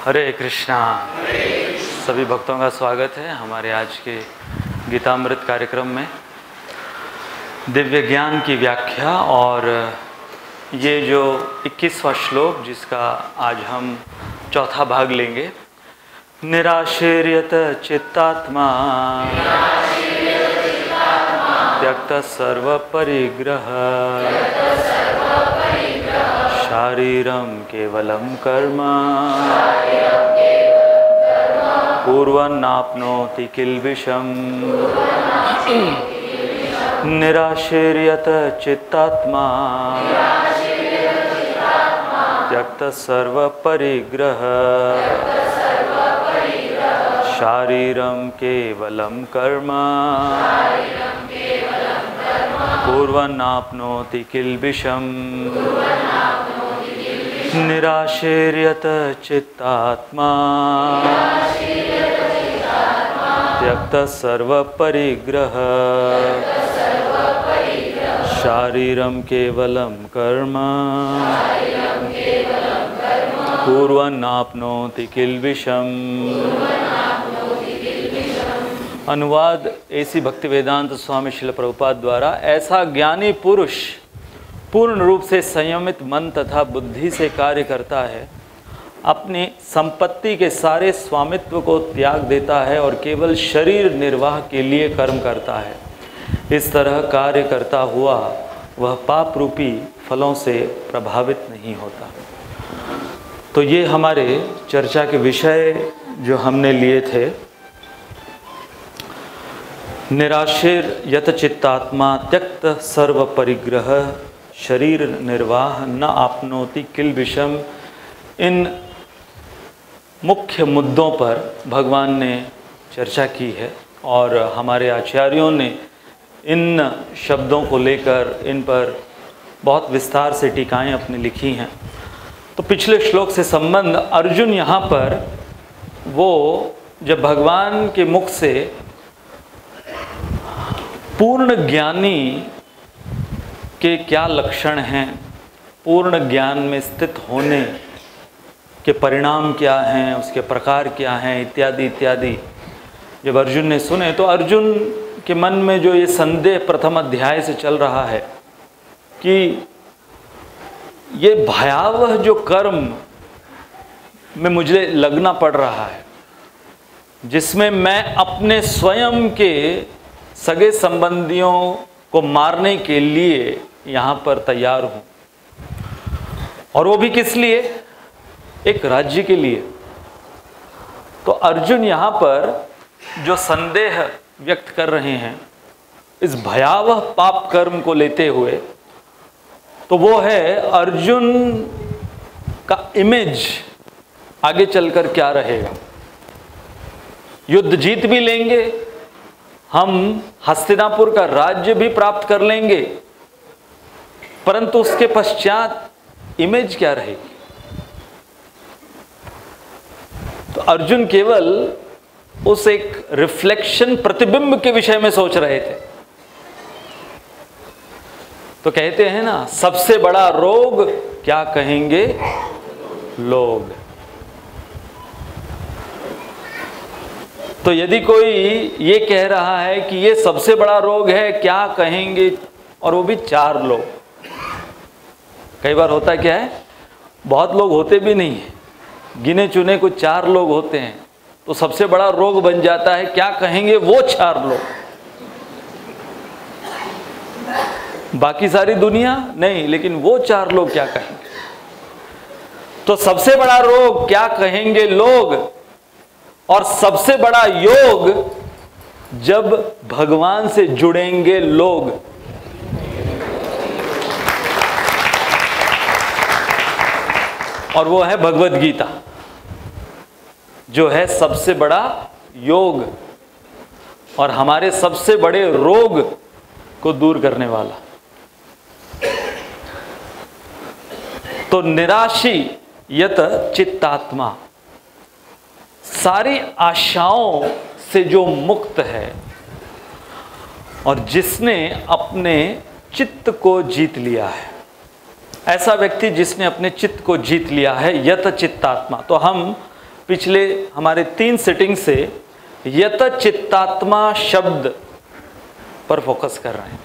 हरे कृष्णा। सभी भक्तों का स्वागत है हमारे आज के गीतामृत कार्यक्रम में। दिव्य ज्ञान की व्याख्या और ये जो 21वां श्लोक जिसका आज हम चौथा भाग लेंगे। निराशीर्यत चित्तात्मा त्यक्त सर्व परिग्रह शारीरम केवलम कर्म पूर्वन्नाप्नोति किल्बिषम्। निराशीर्यत चित्तात्मा त्यक्त सर्व परिग्रह शारीरम केवलम कर्म पूर्वन्नाप्नोति किल्बिषम्। निराशीर्यत चित्तात्मा त्यक्त सर्व परिग्रह शारीरम केवलम कर्म पूर्वन्नाप्नोति किल्बिषम्। अनुवाद ऐसी भक्ति वेदांत स्वामी श्रील प्रभुपाद द्वारा। ऐसा ज्ञानी पुरुष पूर्ण रूप से संयमित मन तथा बुद्धि से कार्य करता है, अपनी संपत्ति के सारे स्वामित्व को त्याग देता है और केवल शरीर निर्वाह के लिए कर्म करता है। इस तरह कार्य करता हुआ वह पाप रूपी फलों से प्रभावित नहीं होता। तो ये हमारे चर्चा के विषय जो हमने लिए थे। निराशीर यत चित्तात्मा त्यक्त सर्व परिग्रह शरीर निर्वाह न आपनोति किल्बिषम्। इन मुख्य मुद्दों पर भगवान ने चर्चा की है और हमारे आचार्यों ने इन शब्दों को लेकर इन पर बहुत विस्तार से टीकाएं अपनी लिखी हैं। तो पिछले श्लोक से संबंध अर्जुन यहाँ पर वो जब भगवान के मुख से पूर्ण ज्ञानी के क्या लक्षण हैं, पूर्ण ज्ञान में स्थित होने के परिणाम क्या हैं, उसके प्रकार क्या हैं इत्यादि इत्यादि जब अर्जुन ने सुने तो अर्जुन के मन में जो ये संदेह प्रथम अध्याय से चल रहा है कि ये भयावह जो कर्म में मुझे लगना पड़ रहा है, जिसमें मैं अपने स्वयं के सगे संबंधियों को मारने के लिए यहाँ पर तैयार हूँ, और वो भी किस लिए? एक राज्य के लिए। तो अर्जुन यहाँ पर जो संदेह व्यक्त कर रहे हैं इस भयावह पाप कर्म को लेते हुए, तो वो है अर्जुन का इमेज आगे चलकर क्या रहेगा। युद्ध जीत भी लेंगे, हम हस्तिनापुर का राज्य भी प्राप्त कर लेंगे, परंतु उसके पश्चात इमेज क्या रहेगी? तो अर्जुन केवल उस एक रिफ्लेक्शन प्रतिबिंब के विषय में सोच रहे थे। तो कहते हैं ना, सबसे बड़ा रोग क्या कहेंगे लोग। तो यदि कोई ये कह रहा है कि ये सबसे बड़ा रोग है, क्या कहेंगे, और वो भी 4 लोग। कई बार होता क्या है, बहुत लोग होते भी नहीं है, गिने चुने कुछ 4 लोग होते हैं, तो सबसे बड़ा रोग बन जाता है क्या कहेंगे वो 4 लोग, बाकी सारी दुनिया नहीं, लेकिन वो 4 लोग क्या कहेंगे। तो सबसे बड़ा रोग क्या कहेंगे लोग, और सबसे बड़ा योग जब भगवान से जुड़ेंगे लोग। और वो है भगवद गीता, जो है सबसे बड़ा योग और हमारे सबसे बड़े रोग को दूर करने वाला। तो निराशी यत चित्तात्मा, सारी आशाओं से जो मुक्त है और जिसने अपने चित्त को जीत लिया है, ऐसा व्यक्ति जिसने अपने चित्त को जीत लिया है, यत चित्तात्मा। तो हम पिछले हमारे 3 सिटिंग से यत चित्तात्मा शब्द पर फोकस कर रहे हैं।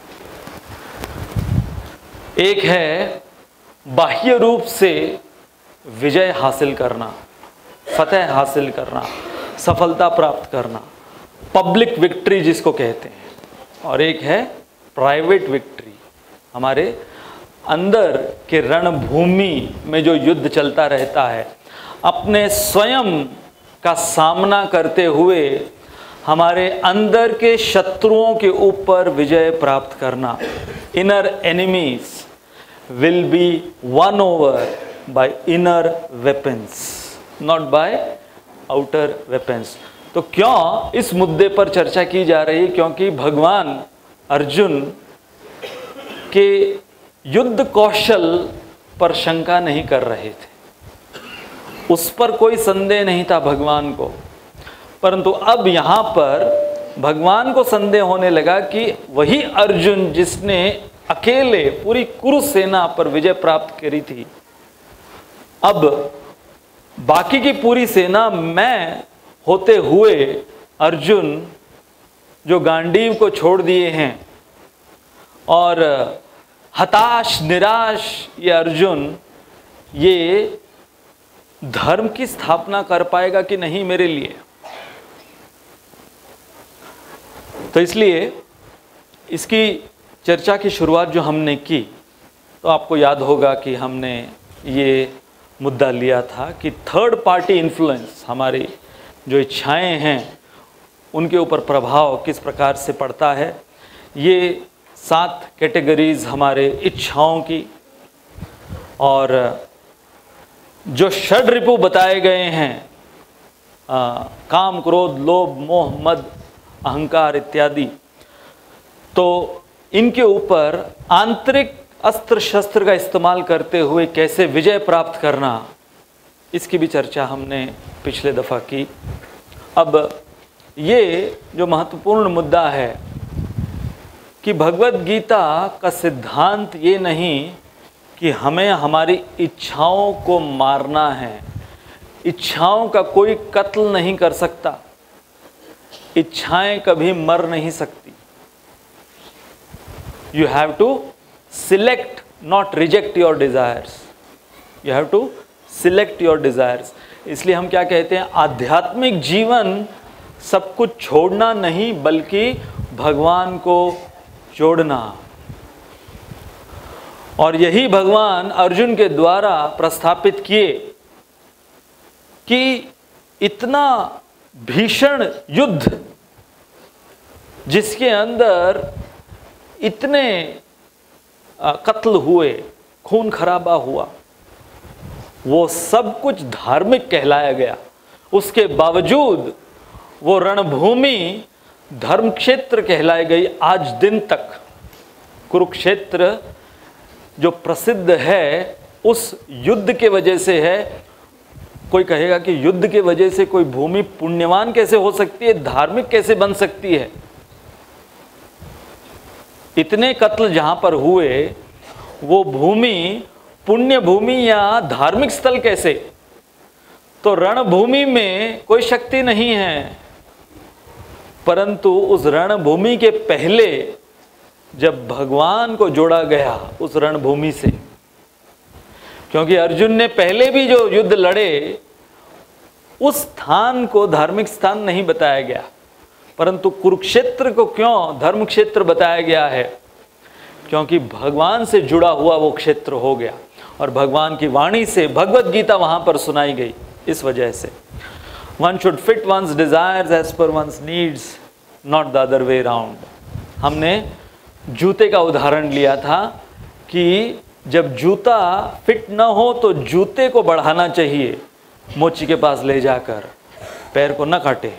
एक है बाह्य रूप से विजय हासिल करना, फतह हासिल करना, सफलता प्राप्त करना, पब्लिक विक्ट्री जिसको कहते हैं, और एक है प्राइवेट विक्ट्री, हमारे अंदर के रणभूमि में जो युद्ध चलता रहता है, अपने स्वयं का सामना करते हुए हमारे अंदर के शत्रुओं के ऊपर विजय प्राप्त करना। Inner enemies will be won over by inner weapons, not by outer weapons. तो क्यों इस मुद्दे पर चर्चा की जा रही है? क्योंकि भगवान अर्जुन के युद्ध कौशल पर शंका नहीं कर रहे थे, उस पर कोई संदेह नहीं था भगवान को, परंतु अब यहाँ पर भगवान को संदेह होने लगा कि वही अर्जुन जिसने अकेले पूरी कुरु सेना पर विजय प्राप्त करी थी, अब बाकी की पूरी सेना मैं होते हुए अर्जुन जो गांडीव को छोड़ दिए हैं और हताश निराश ये अर्जुन, ये धर्म की स्थापना कर पाएगा कि नहीं मेरे लिए। तो इसलिए इसकी चर्चा की शुरुआत जो हमने की, तो आपको याद होगा कि हमने ये मुद्दा लिया था कि थर्ड पार्टी इन्फ्लुएंस, हमारी जो इच्छाएं हैं उनके ऊपर प्रभाव किस प्रकार से पड़ता है। ये 7 कैटेगरीज हमारे इच्छाओं की, और जो षड रिपु बताए गए हैं, काम क्रोध लोभ मोह मद अहंकार इत्यादि, तो इनके ऊपर आंतरिक अस्त्र शस्त्र का इस्तेमाल करते हुए कैसे विजय प्राप्त करना, इसकी भी चर्चा हमने पिछले दफ़ा की। अब ये जो महत्वपूर्ण मुद्दा है कि भगवत गीता का सिद्धांत ये नहीं कि हमें हमारी इच्छाओं को मारना है, इच्छाओं का कोई कत्ल नहीं कर सकता, इच्छाएं कभी मर नहीं सकती। You have to select, not reject your desires, you have to select your desires. इसलिए हम क्या कहते हैं, आध्यात्मिक जीवन सब कुछ छोड़ना नहीं बल्कि भगवान को जोड़ना। और यही भगवान अर्जुन के द्वारा प्रस्थापित किए कि इतना भीषण युद्ध जिसके अंदर इतने कत्ल हुए, खून खराबा हुआ, वो सब कुछ धार्मिक कहलाया गया। उसके बावजूद वो रणभूमि धर्म क्षेत्र कहलाई गई। आज दिन तक कुरुक्षेत्र जो प्रसिद्ध है उस युद्ध के वजह से है। कोई कहेगा कि युद्ध के वजह से कोई भूमि पुण्यवान कैसे हो सकती है, धार्मिक कैसे बन सकती है? इतने कत्ल जहां पर हुए वो भूमि पुण्य भूमि या धार्मिक स्थल कैसे? तो रणभूमि में कोई शक्ति नहीं है, परंतु उस रणभूमि के पहले जब भगवान को जोड़ा गया उस रणभूमि से, क्योंकि अर्जुन ने पहले भी जो युद्ध लड़े उस स्थान को धार्मिक स्थान नहीं बताया गया, परंतु कुरुक्षेत्र को क्यों धर्म क्षेत्र बताया गया है? क्योंकि भगवान से जुड़ा हुआ वो क्षेत्र हो गया और भगवान की वाणी से भगवत गीता वहां पर सुनाई गई। इस वजह से one should fit one's desires as per one's needs, not the other way round. हमने जूते का उदाहरण लिया था कि जब जूता फिट ना हो तो जूते को बढ़ाना चाहिए, मोची के पास ले जाकर, पैर को न काटे।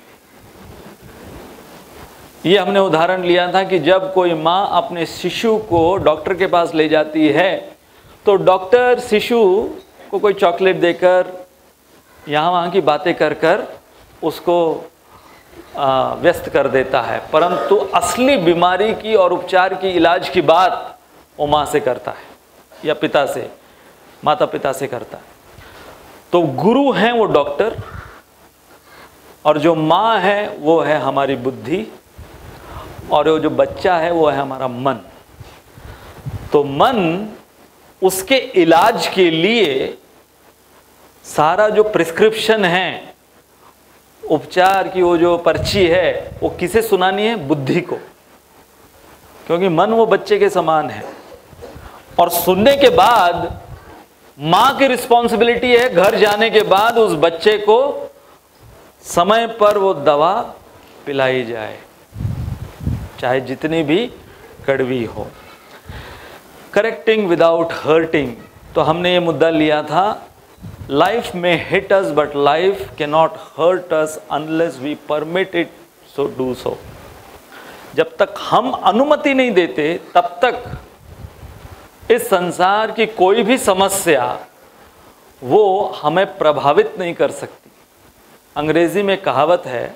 ये हमने उदाहरण लिया था कि जब कोई माँ अपने शिशु को डॉक्टर के पास ले जाती है तो डॉक्टर शिशु को कोई चॉकलेट देकर यहाँ वहाँ की बातें कर कर उसको व्यस्त कर देता है, परंतु असली बीमारी की और उपचार की इलाज की बात वो माँ से करता है या पिता से, माता पिता से करता है। तो गुरु हैं वो डॉक्टर, और जो माँ है वो है हमारी बुद्धि, और वो जो बच्चा है वो है हमारा मन। तो मन, उसके इलाज के लिए सारा जो प्रिस्क्रिप्शन है, उपचार की वो जो पर्ची है, वो किसे सुनानी है? बुद्धि को, क्योंकि मन वो बच्चे के समान है। और सुनने के बाद माँ की रिस्पॉन्सिबिलिटी है घर जाने के बाद उस बच्चे को समय पर वो दवा पिलाई जाए, चाहे जितनी भी कड़वी हो। करेक्टिंग विदाउट हर्टिंग, तो हमने ये मुद्दा लिया था, लाइफ में hit us but life can not hurt us unless we permit it so do so. जब तक हम अनुमति नहीं देते तब तक इस संसार की कोई भी समस्या वो हमें प्रभावित नहीं कर सकती। अंग्रेजी में कहावत है,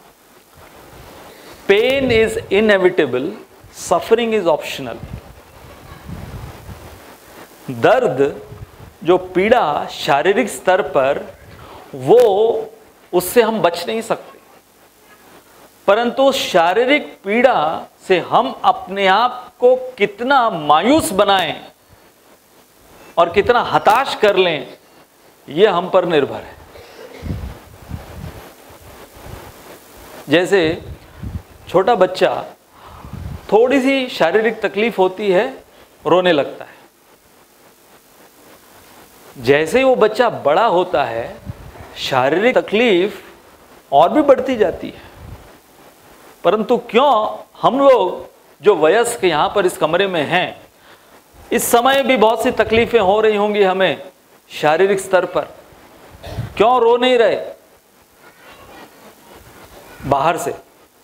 pain is inevitable, suffering is optional. दर्द, जो पीड़ा शारीरिक स्तर पर, वो उससे हम बच नहीं सकते, परंतु शारीरिक पीड़ा से हम अपने आप को कितना मायूस बनाएं और कितना हताश कर लें, यह हम पर निर्भर है। जैसे छोटा बच्चा, थोड़ी सी शारीरिक तकलीफ होती है, रोने लगता है। जैसे ही वो बच्चा बड़ा होता है, शारीरिक तकलीफ और भी बढ़ती जाती है। परंतु क्यों हम लोग जो वयस्क यहाँ पर इस कमरे में हैं, इस समय भी बहुत सी तकलीफें हो रही होंगी हमें शारीरिक स्तर पर, क्यों रो नहीं रहे बाहर से?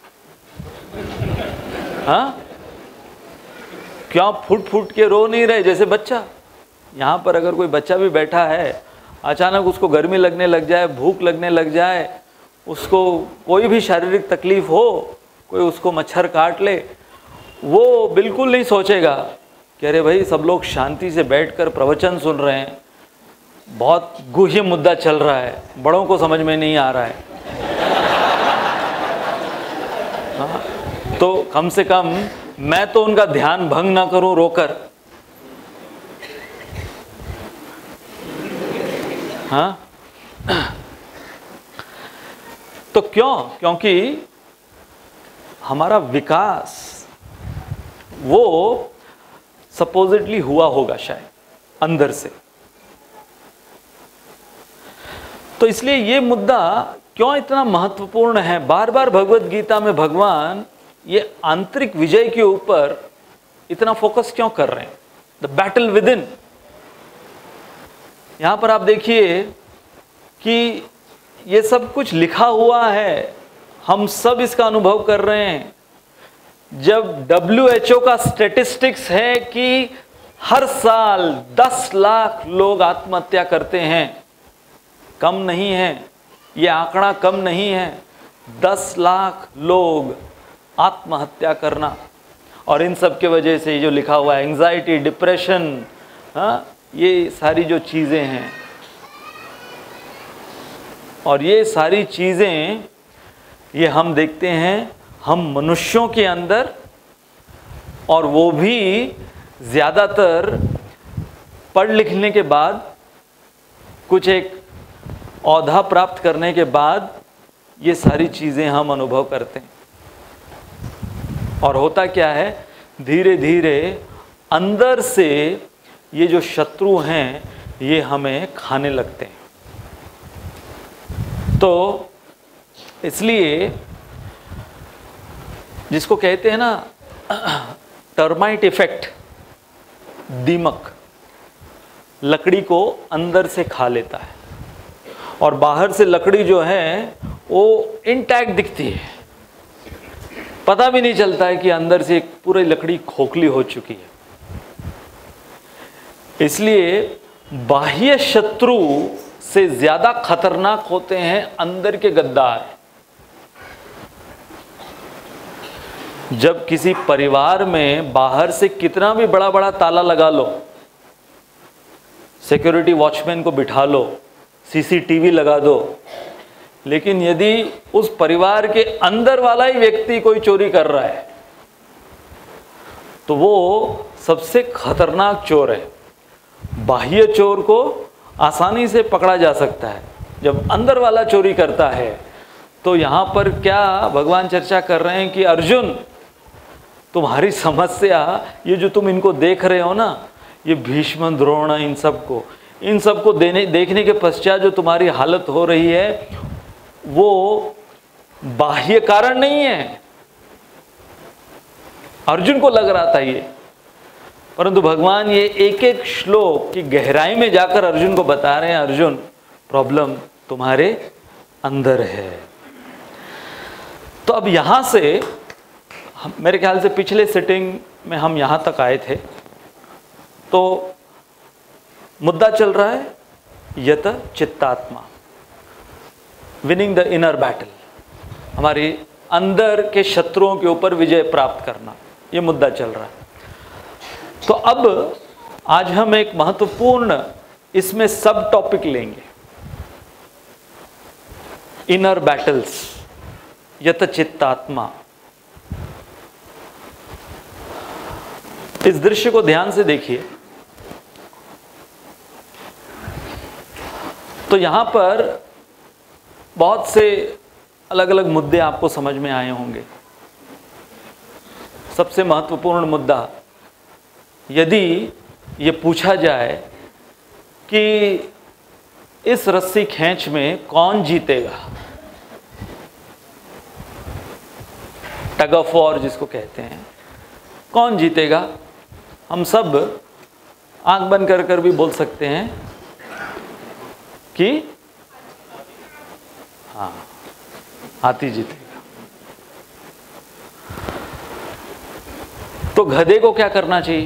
हाँ, क्यों फुट फुट के रो नहीं रहे? जैसे बच्चा, यहाँ पर अगर कोई बच्चा भी बैठा है, अचानक उसको गर्मी लगने लग जाए, भूख लगने लग जाए, उसको कोई भी शारीरिक तकलीफ हो, कोई उसको मच्छर काट ले, वो बिल्कुल नहीं सोचेगा कि अरे भाई सब लोग शांति से बैठकर प्रवचन सुन रहे हैं, बहुत गुह्य मुद्दा चल रहा है, बड़ों को समझ में नहीं आ रहा है। हाँ, तो कम से कम मैं तो उनका ध्यान भंग ना करूं रोकर। हाँ, तो क्यों? क्योंकि हमारा विकास वो सपोजिटली हुआ होगा शायद अंदर से। तो इसलिए ये मुद्दा क्यों इतना महत्वपूर्ण है? बार बार भगवत गीता में भगवान ये आंतरिक विजय के ऊपर इतना फोकस क्यों कर रहे हैं? The battle within. यहां पर आप देखिए कि ये सब कुछ लिखा हुआ है, हम सब इसका अनुभव कर रहे हैं। जब WHO का स्टैटिस्टिक्स है कि हर साल 10 लाख लोग आत्महत्या करते हैं, कम नहीं है ये आंकड़ा, कम नहीं है। 10 लाख लोग आत्महत्या करना, और इन सब के वजह से जो लिखा हुआ है एंजाइटी, डिप्रेशन, हाँ, ये सारी जो चीज़ें हैं, और ये सारी चीज़ें ये हम देखते हैं हम मनुष्यों के अंदर, और वो भी ज़्यादातर पढ़ लिखने के बाद, कुछ एक औधा प्राप्त करने के बाद ये सारी चीज़ें हम अनुभव करते हैं। और होता क्या है, धीरे धीरे अंदर से ये जो शत्रु हैं ये हमें खाने लगते हैं। तो इसलिए जिसको कहते हैं ना टर्माइट इफेक्ट, दीमक लकड़ी को अंदर से खा लेता है, और बाहर से लकड़ी जो है वो इंटैक्ट दिखती है, पता भी नहीं चलता है कि अंदर से एक पूरी लकड़ी खोखली हो चुकी है। इसलिए बाह्य शत्रु से ज्यादा खतरनाक होते हैं अंदर के गद्दार। जब किसी परिवार में बाहर से कितना भी बड़ा बड़ा ताला लगा लो, सिक्योरिटी वॉचमैन को बिठा लो, सीसीटीवी लगा दो, लेकिन यदि उस परिवार के अंदर वाला ही व्यक्ति कोई चोरी कर रहा है तो वो सबसे खतरनाक चोर है। बाह्य चोर को आसानी से पकड़ा जा सकता है, जब अंदर वाला चोरी करता है तो यहाँ पर क्या भगवान चर्चा कर रहे हैं कि अर्जुन, तुम्हारी समस्या, ये जो तुम इनको देख रहे हो ना, ये भीष्म द्रोण, इन सबको देखने के पश्चात जो तुम्हारी हालत हो रही है वो बाह्य कारण नहीं है। अर्जुन को लग रहा था ये, परंतु भगवान ये एक एक श्लोक की गहराई में जाकर अर्जुन को बता रहे हैं, अर्जुन प्रॉब्लम तुम्हारे अंदर है। तो अब यहां से मेरे ख्याल से पिछले सिटिंग में हम यहां तक आए थे, तो मुद्दा चल रहा है यत चित्तात्मा, विनिंग द इनर बैटल, हमारे अंदर के शत्रुओं के ऊपर विजय प्राप्त करना, ये मुद्दा चल रहा है। तो अब आज हम एक महत्वपूर्ण इसमें सब टॉपिक लेंगे, इनर बैटल्स, यत चित्तात्मा। इस दृश्य को ध्यान से देखिए। तो यहां पर बहुत से अलग अलग मुद्दे आपको समझ में आए होंगे। सबसे महत्वपूर्ण मुद्दा, यदि ये पूछा जाए कि इस रस्सी खींच में कौन जीतेगा, टग ऑफ वॉर जिसको कहते हैं, कौन जीतेगा, हम सब आंख बंद कर कर भी बोल सकते हैं कि हाँ, हाथी जीतेगा। तो गधे को क्या करना चाहिए?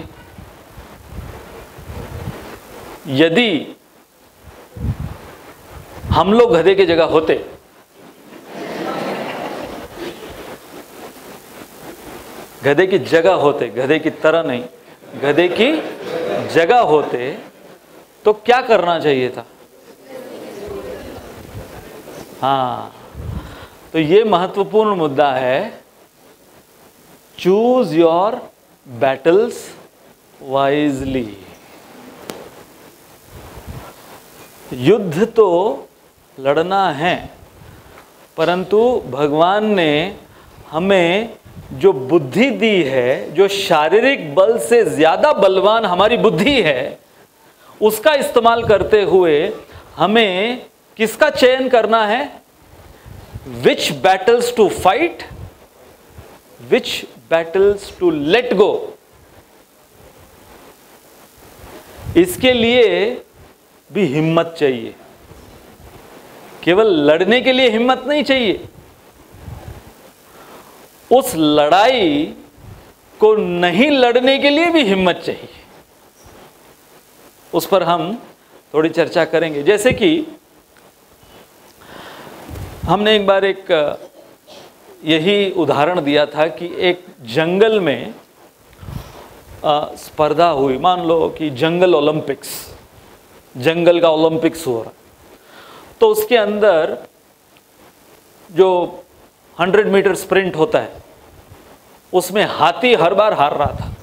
यदि हम लोग गधे की जगह होते, गधे की जगह होते, गधे की तरह नहीं, गधे की जगह होते, तो क्या करना चाहिए था? हाँ, तो ये महत्वपूर्ण मुद्दा है, चूज योर बैटल्स वाइजली। युद्ध तो लड़ना है, परंतु भगवान ने हमें जो बुद्धि दी है, जो शारीरिक बल से ज्यादा बलवान हमारी बुद्धि है, उसका इस्तेमाल करते हुए हमें किसका चयन करना है? Which battles to fight, which battles to let go. इसके लिए भी हिम्मत चाहिए, केवल लड़ने के लिए हिम्मत नहीं चाहिए, उस लड़ाई को नहीं लड़ने के लिए भी हिम्मत चाहिए। उस पर हम थोड़ी चर्चा करेंगे। जैसे कि हमने एक बार एक यही उदाहरण दिया था कि एक जंगल में स्पर्धा हुई, मान लो कि जंगल ओलंपिक्स, जंगल का ओलंपिक्स हो रहा, तो उसके अंदर जो 100 मीटर स्प्रिंट होता है, उसमें हाथी हर बार हार रहा था।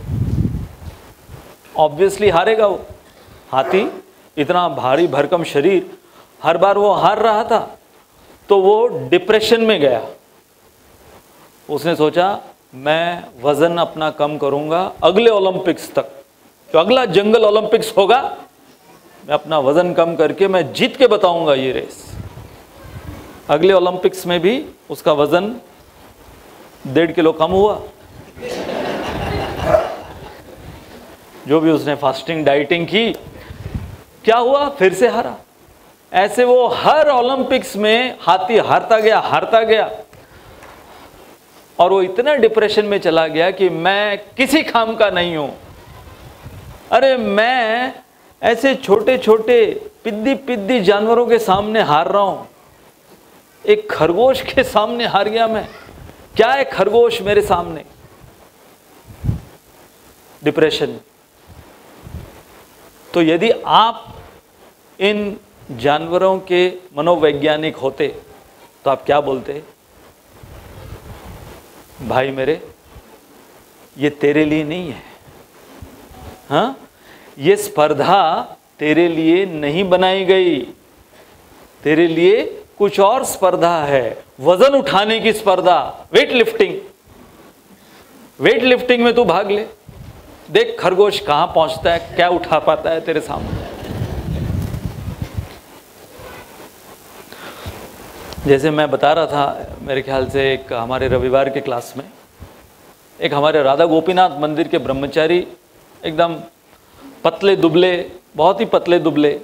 ऑब्वियसली हारेगा वो, हाथी इतना भारी भरकम शरीर, हर बार वो हार रहा था, तो वो डिप्रेशन में गया। उसने सोचा मैं वजन अपना कम करूंगा, अगले ओलंपिक्स तक, जो अगला जंगल ओलंपिक्स होगा, मैं अपना वजन कम करके मैं जीत के बताऊंगा ये रेस। अगले ओलंपिक्स में भी उसका वजन 1.5 किलो कम हुआ। जो भी उसने फास्टिंग डाइटिंग की, क्या हुआ? फिर से हारा। ऐसे वो हर ओलंपिक्स में हाथी हारता गया, और वो इतना डिप्रेशन में चला गया कि मैं किसी काम का नहीं हूं। अरे मैं ऐसे छोटे छोटे पिद्दी जानवरों के सामने हार रहा हूं, एक खरगोश के सामने हार गया मैं, क्या है खरगोश मेरे सामने? डिप्रेशन। तो यदि आप इन जानवरों के मनोवैज्ञानिक होते तो आप क्या बोलते? भाई मेरे, ये तेरे लिए नहीं है, हाँ, ये स्पर्धा तेरे लिए नहीं बनाई गई, तेरे लिए कुछ और स्पर्धा है, वजन उठाने की स्पर्धा, वेट लिफ्टिंग। वेट लिफ्टिंग में तू भाग ले, देख खरगोश कहां पहुंचता है, क्या उठा पाता है तेरे सामने। जैसे मैं बता रहा था, मेरे ख्याल से एक हमारे रविवार के क्लास में एक हमारे राधा गोपीनाथ मंदिर के ब्रह्मचारी, एकदम पतले दुबले, बहुत ही पतले दुबले,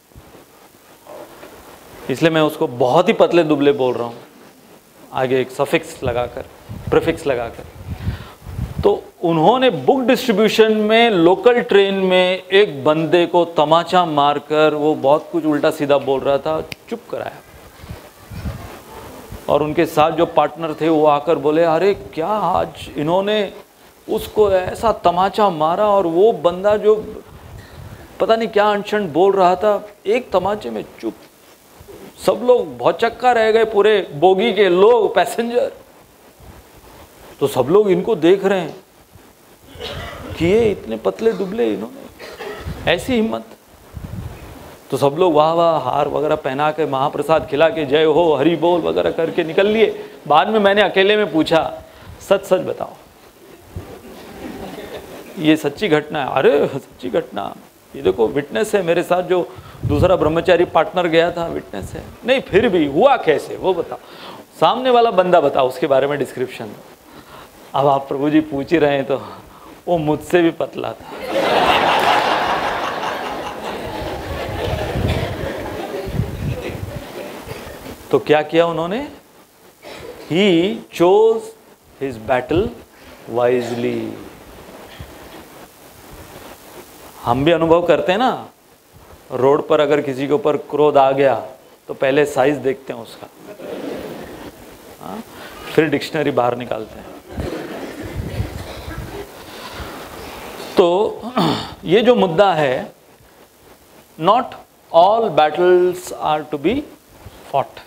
इसलिए मैं उसको बहुत ही पतले दुबले बोल रहा हूँ, आगे एक सफिक्स लगाकर, प्रीफिक्स लगाकर। तो उन्होंने बुक डिस्ट्रीब्यूशन में लोकल ट्रेन में एक बंदे को तमाचा मारकर, वो बहुत कुछ उल्टा सीधा बोल रहा था, चुप कराया। और उनके साथ जो पार्टनर थे वो आकर बोले, अरे क्या आज इन्होंने उसको ऐसा तमाचा मारा, और वो बंदा जो पता नहीं क्या अनशन बोल रहा था, एक तमाचे में चुप। सब लोग भौचक्का रह गए, पूरे बोगी के लोग, पैसेंजर। तो सब लोग इनको देख रहे हैं कि ये इतने पतले दुबले, इन्होंने ऐसी हिम्मत। तो सब लोग वाह वाह, हार वगैरह पहना के, महाप्रसाद खिला के, जय हो हरि बोल वगैरह करके निकल लिए। बाद में मैंने अकेले में पूछा, सच सच बताओ, ये सच्ची घटना है? अरे सच्ची घटना, ये देखो विटनेस है, मेरे साथ जो दूसरा ब्रह्मचारी पार्टनर गया था विटनेस है। नहीं फिर भी हुआ कैसे, वो बताओ, सामने वाला बंदा बताओ, उसके बारे में डिस्क्रिप्शन। अब आप प्रभु जी पूछ ही रहे हैं, तो वो मुझसे भी पतला था। तो क्या किया उन्होंने? He chose his battle wisely. हम भी अनुभव करते हैं ना, रोड पर अगर किसी के ऊपर क्रोध आ गया तो पहले साइज देखते हैं उसका, हाँ? फिर डिक्शनरी बाहर निकालते हैं। तो ये जो मुद्दा है, not all battles are to be fought.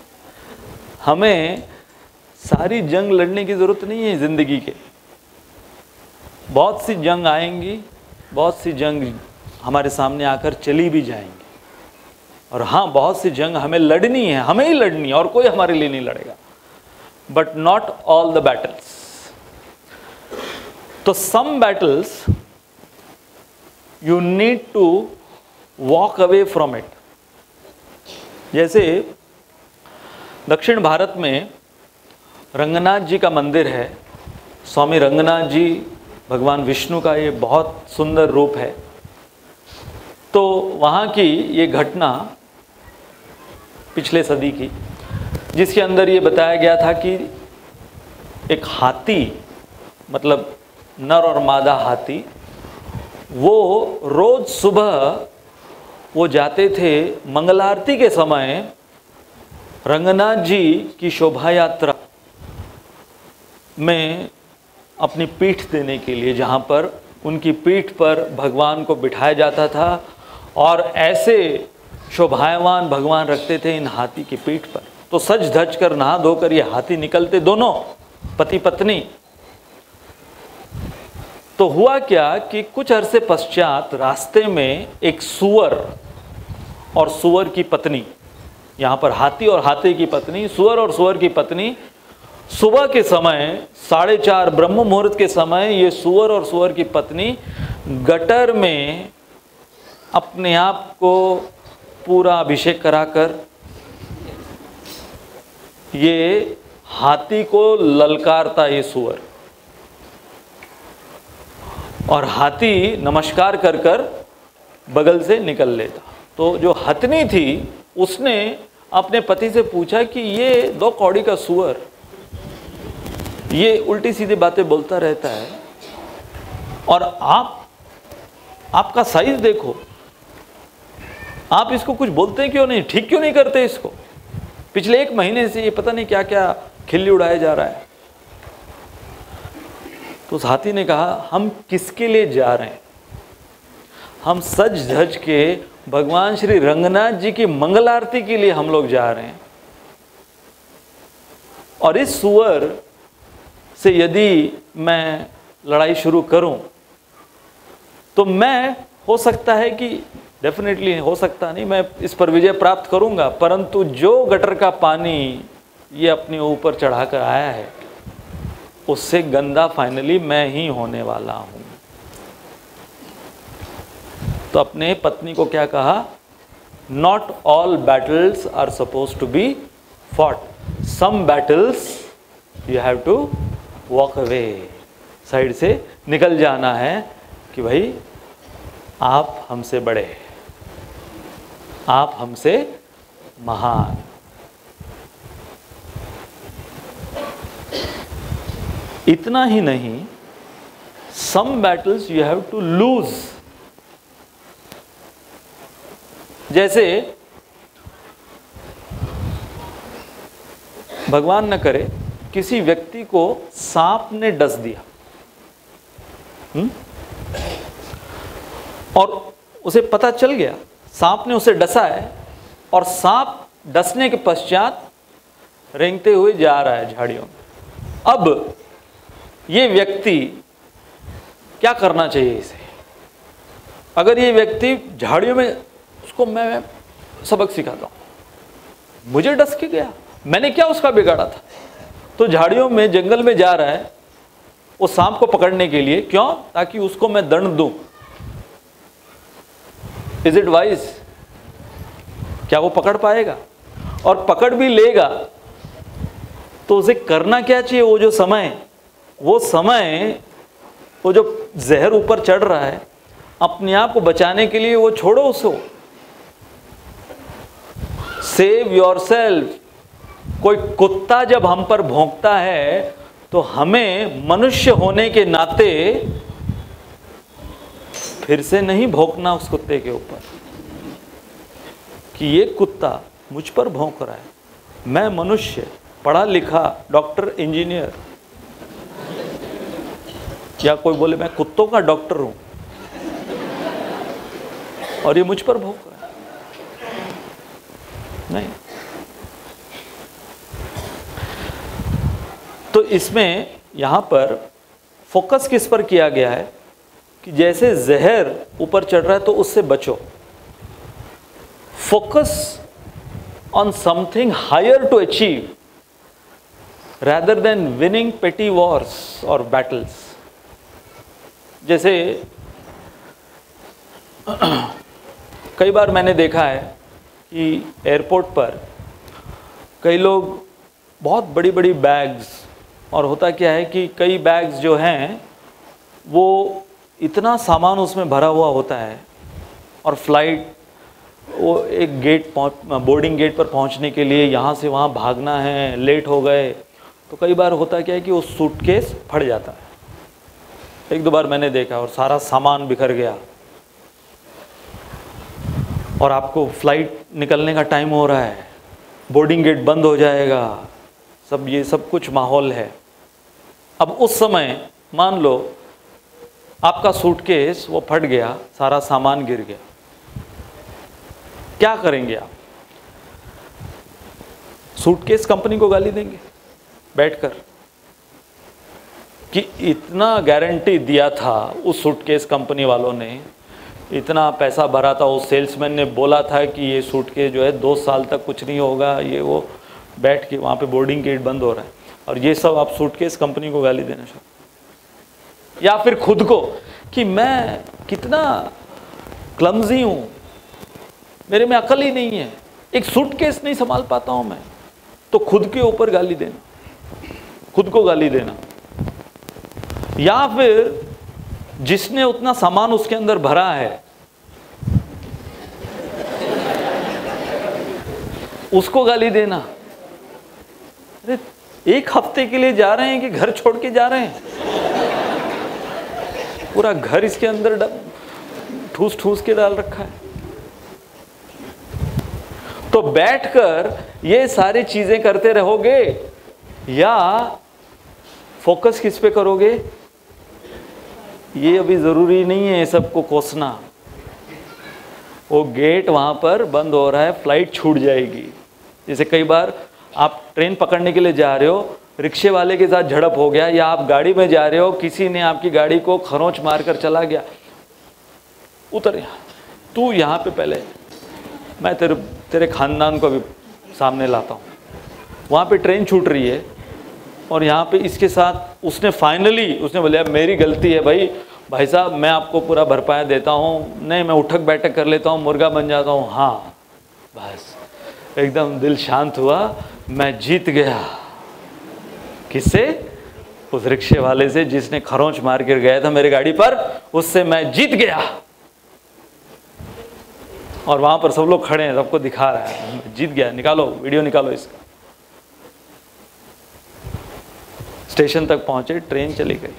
हमें सारी जंग लड़ने की जरूरत नहीं है जिंदगी के। बहुत सी जंग आएंगी, बहुत सी जंग हमारे सामने आकर चली भी जाएंगी, और हाँ बहुत सी जंग हमें लड़नी है, हमें ही लड़नी है, और कोई हमारे लिए नहीं लड़ेगा। But not all the battles. तो some battles you need to walk away from it. जैसे दक्षिण भारत में रंगनाथ जी का मंदिर है। स्वामी रंगनाथ जी भगवान विष्णु का ये बहुत सुंदर रूप है। तो वहाँ की ये घटना पिछले सदी की, जिसके अंदर ये बताया गया था कि एक हाथी, मतलब नर और मादा हाथी, वो रोज सुबह वो जाते थे मंगल आरती के समय रंगनाथ जी की शोभा यात्रा में अपनी पीठ देने के लिए, जहाँ पर उनकी पीठ पर भगवान को बिठाया जाता था, और ऐसे शोभायमान भगवान रखते थे इन हाथी की पीठ पर। तो सज धज कर नहा धोकर ये हाथी निकलते, दोनों पति पत्नी। तो हुआ क्या कि कुछ अरसे पश्चात रास्ते में एक सुअर और सुअर की पत्नी, यहाँ पर हाथी और हाथी की पत्नी, सुअर और सुअर की पत्नी, सुबह के समय 4:30 ब्रह्म मुहूर्त के समय ये सुअर और सुअर की पत्नी गटर में अपने आप को पूरा अभिषेक कराकर ये हाथी को ललकारता ये सुअर, और हाथी नमस्कार कर कर बगल से निकल लेता। तो जो हथनी थी उसने अपने पति से पूछा कि ये 2 कौड़ी का सुअर ये उल्टी सीधी बातें बोलता रहता है, और आपका साइज देखो, आप इसको कुछ बोलते क्यों नहीं, ठीक क्यों नहीं करते इसको? पिछले 1 महीने से ये पता नहीं क्या क्या खिल्ली उड़ाया जा रहा है। तो उस हाथी ने कहा, हम किसके लिए जा रहे हैं? हम सज धज के भगवान श्री रंगनाथ जी की मंगल आरती के लिए हम लोग जा रहे हैं, और इस सुअर से यदि मैं लड़ाई शुरू करूं तो मैं, हो सकता है कि, डेफिनेटली हो सकता नहीं, मैं इस पर विजय प्राप्त करूंगा, परंतु जो गटर का पानी ये अपने ऊपर चढ़ाकर आया है उससे गंदा फाइनली मैं ही होने वाला हूं। तो अपने पत्नी को क्या कहा? Not all battles are suppose to be fought, some battles you have to walk away, side से निकल जाना है कि भाई आप हमसे बड़े, आप हमसे महान। इतना ही नहीं, some battles you have to lose. जैसे भगवान न करे किसी व्यक्ति को सांप ने डस दिया, और उसे पता चल गया सांप ने उसे डसा है, और सांप डसने के पश्चात रेंगते हुए जा रहा है झाड़ियों में। अब ये व्यक्ति क्या करना चाहिए इसे? अगर ये व्यक्ति झाड़ियों में, उसको मैं सबक सिखाता हूं, मुझे डस के गया, मैंने क्या उसका बिगाड़ा था? तो झाड़ियों में, जंगल में जा रहा है वो सांप को पकड़ने के लिए, क्यों? ताकि उसको मैं दंड दूं। Is it wise? क्या वो पकड़ पाएगा? और पकड़ भी लेगा तो उसे करना क्या चाहिए? वो जो समय, वो जो जहर ऊपर चढ़ रहा है, अपने आप को बचाने के लिए वो छोड़ो उसको, सेव योरसेल्फ। कोई कुत्ता जब हम पर भौंकता है तो हमें मनुष्य होने के नाते फिर से नहीं भौंकना उस कुत्ते के ऊपर कि ये कुत्ता मुझ पर भौंक रहा है, मैं मनुष्य, पढ़ा लिखा, डॉक्टर, इंजीनियर, या कोई बोले मैं कुत्तों का डॉक्टर हूं और ये मुझ पर भौंक रहा है। नहीं। तो इसमें यहां पर फोकस किस पर किया गया है कि जैसे जहर ऊपर चढ़ रहा है तो उससे बचो। Focus on something higher to achieve rather than winning petty wars or battles। जैसे कई बार मैंने देखा है कि एयरपोर्ट पर कई लोग बहुत बड़ी बड़ी बैग्स, और होता क्या है कि कई बैग्स जो हैं वो इतना सामान उसमें भरा हुआ होता है, और फ्लाइट, वो एक गेट बोर्डिंग गेट पर पहुंचने के लिए यहाँ से वहाँ भागना है, लेट हो गए, तो कई बार होता क्या है कि वो सूटकेस फट जाता है। एक दो बार मैंने देखा, और सारा सामान बिखर गया, और आपको फ्लाइट निकलने का टाइम हो रहा है, बोर्डिंग गेट बंद हो जाएगा, सब ये सब कुछ माहौल है। अब उस समय मान लो आपका सूटकेस वो फट गया, सारा सामान गिर गया, क्या करेंगे आप? सूटकेस कंपनी को गाली देंगे बैठकर कि इतना गारंटी दिया था उस सूटकेस कंपनी वालों ने, इतना पैसा भरा था, उस सेल्समैन ने बोला था कि ये सूटकेस जो है 2 साल तक कुछ नहीं होगा, ये वो, बैठ के वहाँ पे बोर्डिंग गेट बंद हो रहा है, और ये सब आप सूटकेस कंपनी को गाली देना शुरू। या फिर खुद को कि मैं कितना क्लमजी हूँ, मेरे में अकल ही नहीं है, एक सूटकेस नहीं संभाल पाता हूँ मैं, तो खुद के ऊपर गाली देना, खुद को गाली देना। या फिर जिसने उतना सामान उसके अंदर भरा है उसको गाली देना। अरे 1 हफ्ते के लिए जा रहे हैं कि घर छोड़ के जा रहे हैं? पूरा घर इसके अंदर ठूस ठूस के डाल रखा है। तो बैठकर ये सारी चीजें करते रहोगे, या फोकस किस पे करोगे? ये अभी जरूरी नहीं है सबको कोसना, वो गेट वहाँ पर बंद हो रहा है, फ्लाइट छूट जाएगी। जैसे कई बार आप ट्रेन पकड़ने के लिए जा रहे हो, रिक्शे वाले के साथ झड़प हो गया, या आप गाड़ी में जा रहे हो, किसी ने आपकी गाड़ी को खरोंच मार कर चला गया, उतर यहाँ, तू यहाँ पे पहले, मैं तेरे खानदान को भी सामने लाता हूँ। वहाँ पे ट्रेन छूट रही है और यहाँ पे इसके साथ उसने फाइनली उसने बोला मेरी गलती है भाई साहब, मैं आपको पूरा भरपाया देता हूँ, नहीं मैं उठक बैठक कर लेता हूँ, मुर्गा बन जाता हूँ। हाँ बस एकदम दिल शांत हुआ, मैं जीत गया। किससे? उस रिक्शे वाले से जिसने खरोंच मार कर गया था मेरी गाड़ी पर, उससे मैं जीत गया। और वहां पर सब लोग खड़े हैं, सबको दिखा रहा है जीत गया, निकालो वीडियो निकालो इसका। स्टेशन तक पहुंचे, ट्रेन चली गई।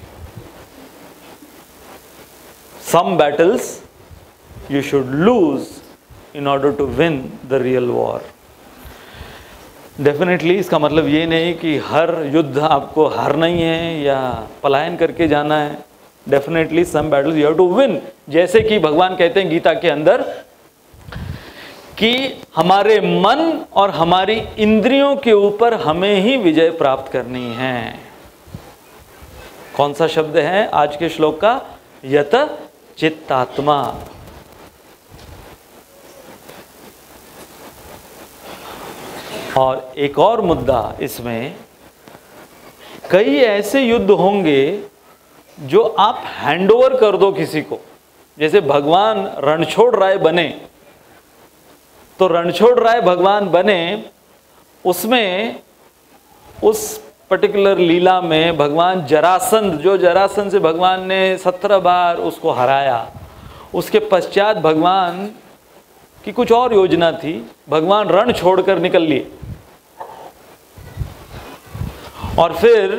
Some battles you should lose in order to win the real war. Definitely इसका मतलब ये नहीं कि हर युद्ध आपको हारना ही है या पलायन करके जाना है। Definitely some battles you have to win. जैसे कि भगवान कहते हैं गीता के अंदर कि हमारे मन और हमारी इंद्रियों के ऊपर हमें ही विजय प्राप्त करनी है। कौन सा शब्द है आज के श्लोक का? यत चित्तात्मा। और एक और मुद्दा इसमें, कई ऐसे युद्ध होंगे जो आप हैंडओवर कर दो किसी को। जैसे भगवान रणछोड़ राय बने, तो रणछोड़ राय भगवान बने, उसमें उस पर्टिकुलर लीला में भगवान जरासंध, जो जरासंध से भगवान ने 17 बार उसको हराया, उसके पश्चात भगवान की कुछ और योजना थी, भगवान रण छोड़कर निकल लिए। और फिर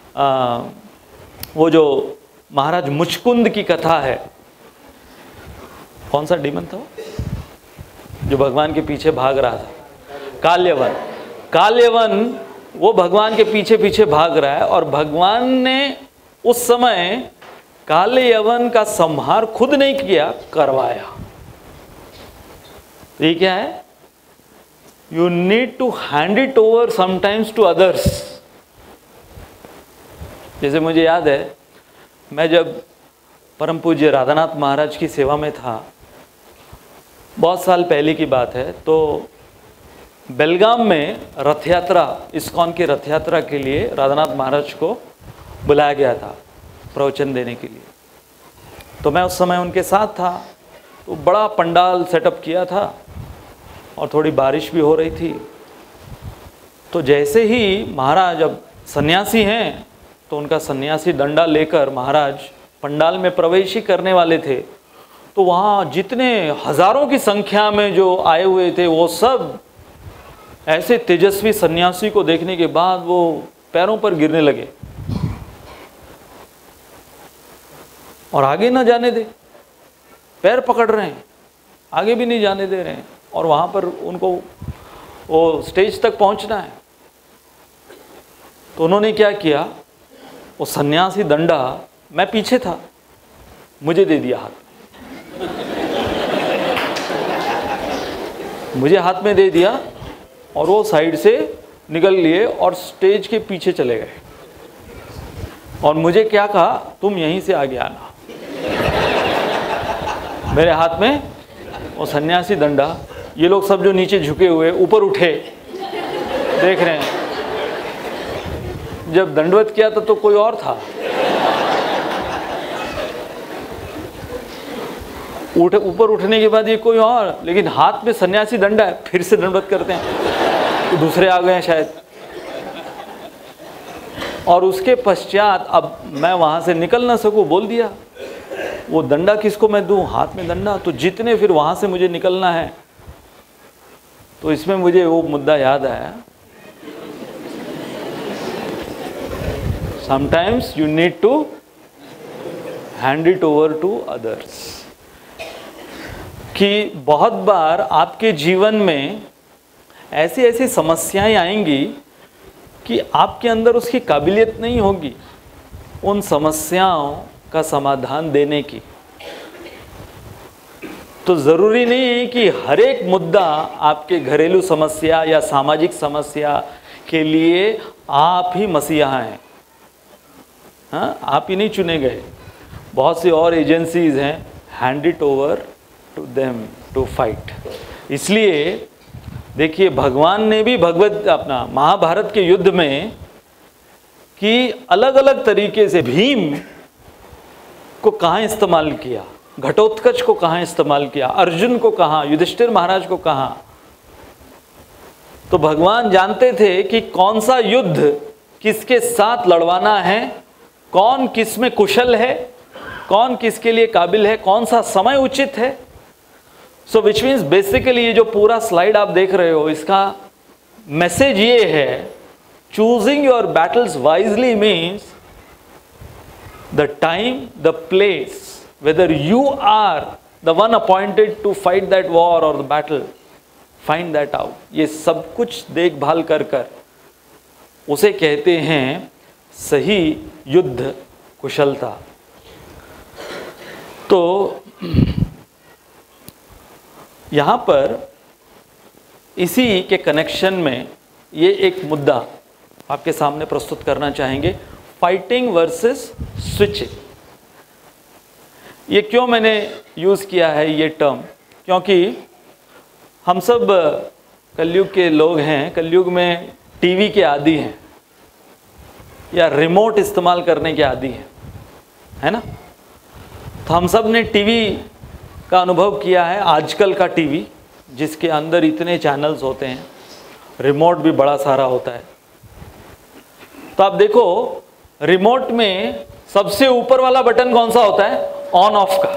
वो जो महाराज मुचकुंद की कथा है, कौन सा डीमन था वो जो भगवान के पीछे भाग रहा था? काल्यवन। काल्यवन वो भगवान के पीछे पीछे भाग रहा है और भगवान ने उस समय काल्यवन का संहार खुद नहीं किया, करवाया। ये क्या है? You need to hand it over sometimes to others. जैसे मुझे याद है, मैं जब परम पूज्य राधानाथ महाराज की सेवा में था, बहुत साल पहले की बात है, तो बेलगाम में रथ यात्रा, इस्कॉन की रथ यात्रा के लिए राधानाथ महाराज को बुलाया गया था प्रवचन देने के लिए। तो मैं उस समय उनके साथ था। तो बड़ा पंडाल सेटअप किया था और थोड़ी बारिश भी हो रही थी। तो जैसे ही महाराज, अब सन्यासी हैं, तो उनका सन्यासी डंडा लेकर महाराज पंडाल में प्रवेश ही करने वाले थे, तो वहाँ जितने हजारों की संख्या में जो आए हुए थे, वो सब ऐसे तेजस्वी सन्यासी को देखने के बाद वो पैरों पर गिरने लगे और आगे ना जाने दे, पैर पकड़ रहे हैं, आगे भी नहीं जाने दे रहे हैं। और वहाँ पर उनको वो स्टेज तक पहुँचना है। तो उन्होंने क्या किया, वो सन्यासी दंडा, मैं पीछे था, मुझे दे दिया हाथ, मुझे हाथ में दे दिया और वो साइड से निकल लिए और स्टेज के पीछे चले गए। और मुझे क्या कहा, तुम यहीं से आगे आना। मेरे हाथ में वो सन्यासी दंडा, ये लोग सब जो नीचे झुके हुए ऊपर उठे देख रहे हैं। जब दंडवत किया था तो कोई और था, ऊपर उठने के बाद ये कोई और, लेकिन हाथ में सन्यासी दंडा है, फिर से दंडवत करते हैं, तो दूसरे आ गए हैं शायद। और उसके पश्चात अब मैं वहां से निकल ना सकूं, बोल दिया वो दंडा किसको मैं दूं, हाथ में दंडा, तो जितने फिर वहां से मुझे निकलना है। तो इसमें मुझे वो मुद्दा याद आया, sometimes you need to hand it over to others. कि बहुत बार आपके जीवन में ऐसी ऐसी समस्याएं आएंगी कि आपके अंदर उसकी काबिलियत नहीं होगी उन समस्याओं का समाधान देने की। तो ज़रूरी नहीं है कि हर एक मुद्दा आपके घरेलू समस्या या सामाजिक समस्या के लिए आप ही मसीहा हैं। हाँ, आप ही नहीं चुने गए, बहुत सी और एजेंसीज हैं, hand it over to them to fight. इसलिए देखिए, भगवान ने भी अपना महाभारत के युद्ध में कि अलग अलग तरीके से भीम को कहाँ इस्तेमाल किया, घटोत्कच को कहाँ इस्तेमाल किया, अर्जुन को कहाँ, युधिष्ठिर महाराज को कहाँ। तो भगवान जानते थे कि कौन सा युद्ध किसके साथ लड़वाना है, कौन किस में कुशल है, कौन किसके लिए काबिल है, कौन सा समय उचित है। सो विच मीन्स बेसिकली ये जो पूरा स्लाइड आप देख रहे हो, इसका मैसेज ये है, choosing your battles wisely means the time, the place, whether you are the one appointed to fight that war or the battle, find that out। ये सब कुछ देखभाल कर उसे कहते हैं सही युद्ध कुशलता। तो यहाँ पर इसी के कनेक्शन में ये एक मुद्दा आपके सामने प्रस्तुत करना चाहेंगे, फाइटिंग वर्सेस स्विचिंग। ये क्यों मैंने यूज़ किया है ये टर्म, क्योंकि हम सब कलयुग के लोग हैं, कलयुग में टीवी के आदी हैं या रिमोट इस्तेमाल करने के आदी हैं, है ना। तो हम सब ने टीवी का अनुभव किया है, आजकल का टीवी जिसके अंदर इतने चैनल्स होते हैं, रिमोट भी बड़ा सारा होता है। तो आप देखो, रिमोट में सबसे ऊपर वाला बटन कौन सा होता है? ऑन ऑफ का।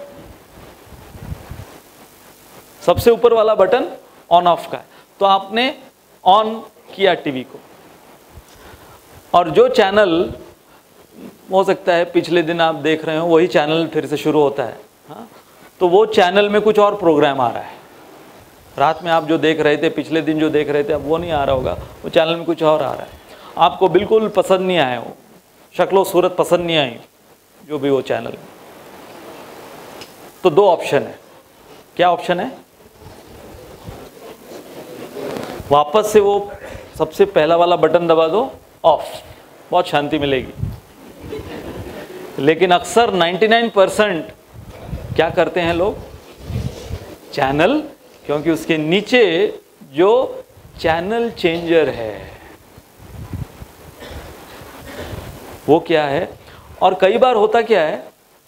सबसे ऊपर वाला बटन ऑन ऑफ का है। तो आपने ऑन किया टीवी को, और जो चैनल हो सकता है पिछले दिन आप देख रहे हो वही चैनल फिर से शुरू होता है। हाँ, तो वो चैनल में कुछ और प्रोग्राम आ रहा है। रात में आप जो देख रहे थे, पिछले दिन जो देख रहे थे, अब वो नहीं आ रहा होगा, वो चैनल में कुछ और आ रहा है। आपको बिल्कुल पसंद नहीं आया, वो शक्लो सूरत पसंद नहीं आई, जो भी वो चैनल। तो दो ऑप्शन है। क्या ऑप्शन है? वापस से वो सबसे पहला वाला बटन दबा दो, ऑफ, बहुत शांति मिलेगी। लेकिन अक्सर 99% क्या करते हैं लोग? चैनल, क्योंकि उसके नीचे जो चैनल चेंजर है वो क्या है। और कई बार होता क्या है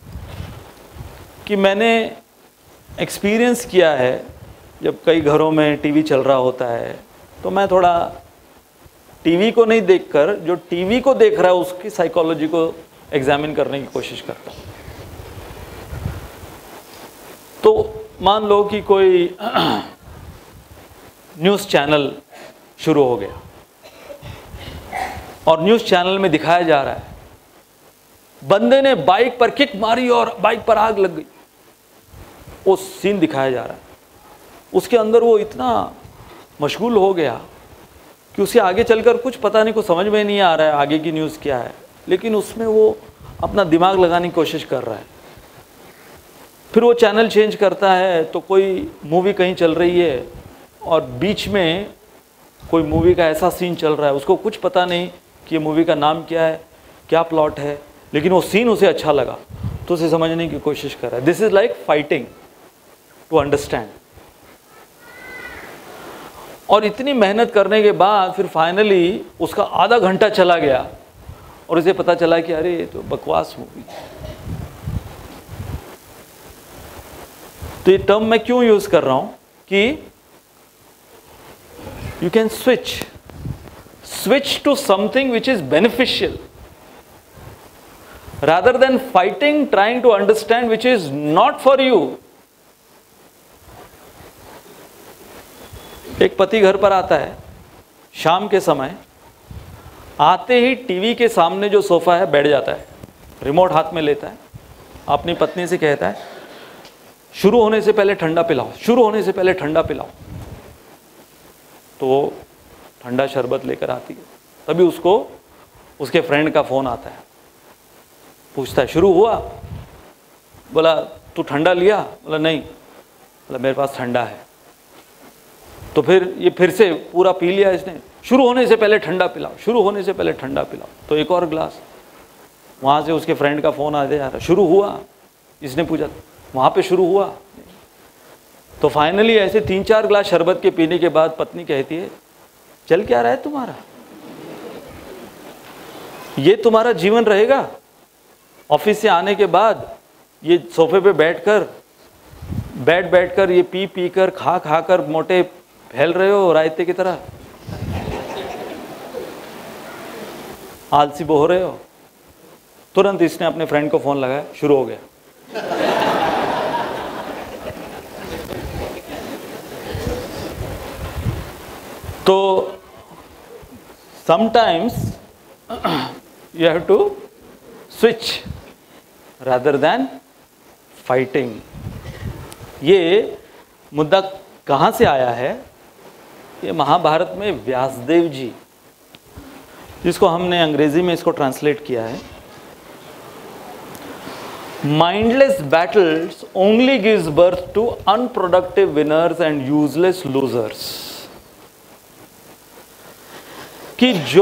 कि मैंने एक्सपीरियंस किया है, जब कई घरों में टीवी चल रहा होता है तो मैं थोड़ा टीवी को नहीं देखकर जो टीवी को देख रहा है उसकी साइकोलॉजी को एग्जामिन करने की कोशिश करता हूँ। तो मान लो कि कोई न्यूज़ चैनल शुरू हो गया और न्यूज़ चैनल में दिखाया जा रहा है बंदे ने बाइक पर किक मारी और बाइक पर आग लग गई, वो सीन दिखाया जा रहा है। उसके अंदर वो इतना मशगूल हो गया कि उसे आगे चलकर कुछ पता नहीं, कुछ समझ में नहीं आ रहा है आगे की न्यूज़ क्या है, लेकिन उसमें वो अपना दिमाग लगाने की कोशिश कर रहा है। फिर वो चैनल चेंज करता है तो कोई मूवी कहीं चल रही है और बीच में कोई मूवी का ऐसा सीन चल रहा है, उसको कुछ पता नहीं कि ये मूवी का नाम क्या है, क्या प्लॉट है, लेकिन वो सीन उसे अच्छा लगा तो उसे समझने की कोशिश कर रहा है। This is like fighting to understand. और इतनी मेहनत करने के बाद फिर फाइनली उसका आधा घंटा चला गया और उसे पता चला कि अरे ये तो बकवास मूवी। तो ये टर्म मैं क्यों यूज कर रहा हूं कि you can switch to something which is beneficial rather than fighting trying to understand which is not for you। एक पति घर पर आता है शाम के समय, आते ही टीवी के सामने जो सोफा है बैठ जाता है, रिमोट हाथ में लेता है, अपनी पत्नी से कहता है शुरू होने से पहले ठंडा पिलाओ, शुरू होने से पहले ठंडा पिलाओ। तो वो ठंडा शरबत लेकर आती है। तभी उसको उसके फ्रेंड का फ़ोन आता है, पूछता है शुरू हुआ? बोला तू ठंडा लिया? बोला नहीं। मतलब मेरे पास ठंडा है। तो फिर ये फिर से पूरा पी लिया इसने। शुरू होने से पहले ठंडा पिलाओ, शुरू होने से पहले ठंडा पिलाओ। तो एक और ग्लास। वहाँ से उसके फ्रेंड का फ़ोन आ गया, शुरू हुआ। इसने पूछा, वहाँ पे शुरू हुआ। तो फाइनली ऐसे 3-4 ग्लास शरबत के पीने के बाद पत्नी कहती है, चल क्या रहा है तुम्हारा? ये तुम्हारा जीवन रहेगा? ऑफिस से आने के बाद ये सोफे पे बैठ कर ये पी कर खा कर मोटे फैल रहे हो रायते की तरह, आलसी हो रहे हो। तुरंत इसने अपने फ्रेंड को फोन लगाया, शुरू हो गया। तो sometimes you have to switch rather than fighting। ये मुद्दा कहाँ से आया है? ये महाभारत में व्यासदेव जी, जिसको हमने अंग्रेजी में इसको ट्रांसलेट किया है, mindless battles only gives birth to unproductive winners and useless losers। कि जो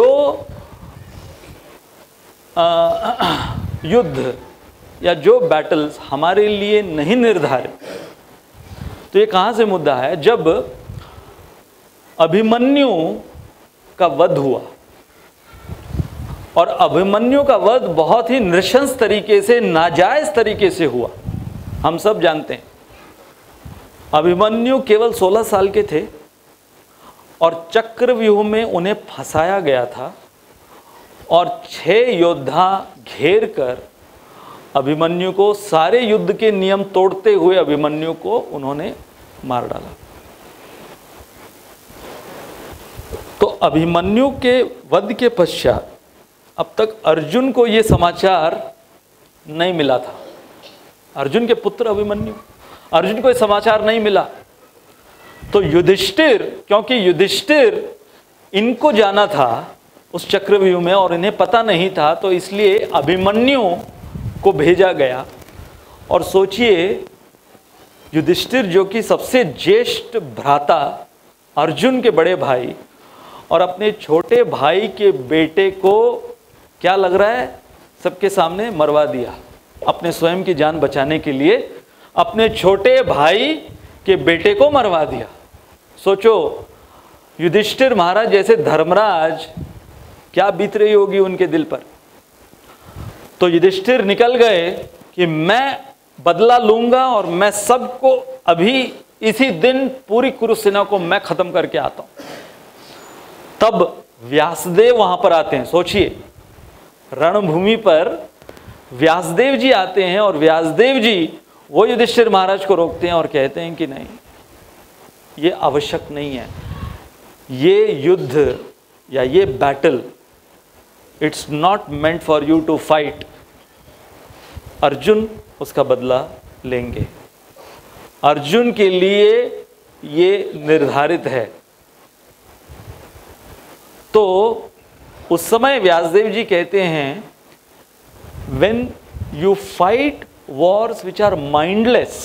युद्ध या जो बैटल्स हमारे लिए नहीं निर्धारित, तो ये कहाँ से मुद्दा है? जब अभिमन्यु का वध हुआ, और अभिमन्यु का वध बहुत ही नृशंस तरीके से, नाजायज तरीके से हुआ। हम सब जानते हैं अभिमन्यु केवल 16 साल के थे और चक्रव्यूह में उन्हें फंसाया गया था, और 6 योद्धा घेर कर अभिमन्यु को, सारे युद्ध के नियम तोड़ते हुए अभिमन्यु को उन्होंने मार डाला। तो अभिमन्यु के वध के पश्चात अब तक अर्जुन को यह समाचार नहीं मिला था। अर्जुन के पुत्र अभिमन्यु, अर्जुन को यह समाचार नहीं मिला। तो युधिष्ठिर, क्योंकि युधिष्ठिर इनको जाना था उस चक्रव्यूह में और इन्हें पता नहीं था, तो इसलिए अभिमन्यु को भेजा गया। और सोचिए, युधिष्ठिर जो कि सबसे ज्येष्ठ भ्राता, अर्जुन के बड़े भाई, और अपने छोटे भाई के बेटे को क्या लग रहा है, सबके सामने मरवा दिया। अपने स्वयं की जान बचाने के लिए अपने छोटे भाई के बेटे को मरवा दिया। सोचो, युधिष्ठिर महाराज जैसे धर्मराज, क्या बीत रही होगी उनके दिल पर। तो युधिष्ठिर निकल गए कि मैं बदला लूंगा और मैं सबको अभी इसी दिन पूरी कुरुसेना को मैं खत्म करके आता हूं। तब व्यासदेव वहां पर आते हैं। सोचिए, रणभूमि पर व्यासदेव जी आते हैं और व्यासदेव जी वो युधिष्ठिर महाराज को रोकते हैं और कहते हैं कि नहीं, ये आवश्यक नहीं है, ये युद्ध या ये battle, it's not meant for you to fight. Arjun उसका बदला लेंगे, अर्जुन के लिए ये निर्धारित है। तो उस समय व्यासदेव जी कहते हैं, when you fight wars which are mindless,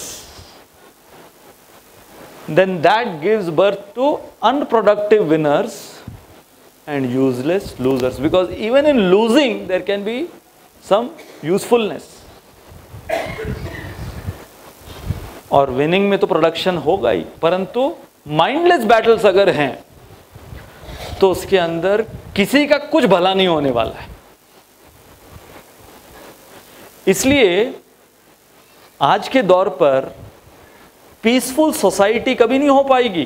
then that gives birth to unproductive winners and useless losers, because even in losing there can be some usefulness। और विनिंग में तो प्रोडक्शन होगा ही, परंतु माइंडलेस बैटल्स अगर हैं तो उसके अंदर किसी का कुछ भला नहीं होने वाला है। इसलिए आज के दौर पर पीसफुल सोसाइटी कभी नहीं हो पाएगी।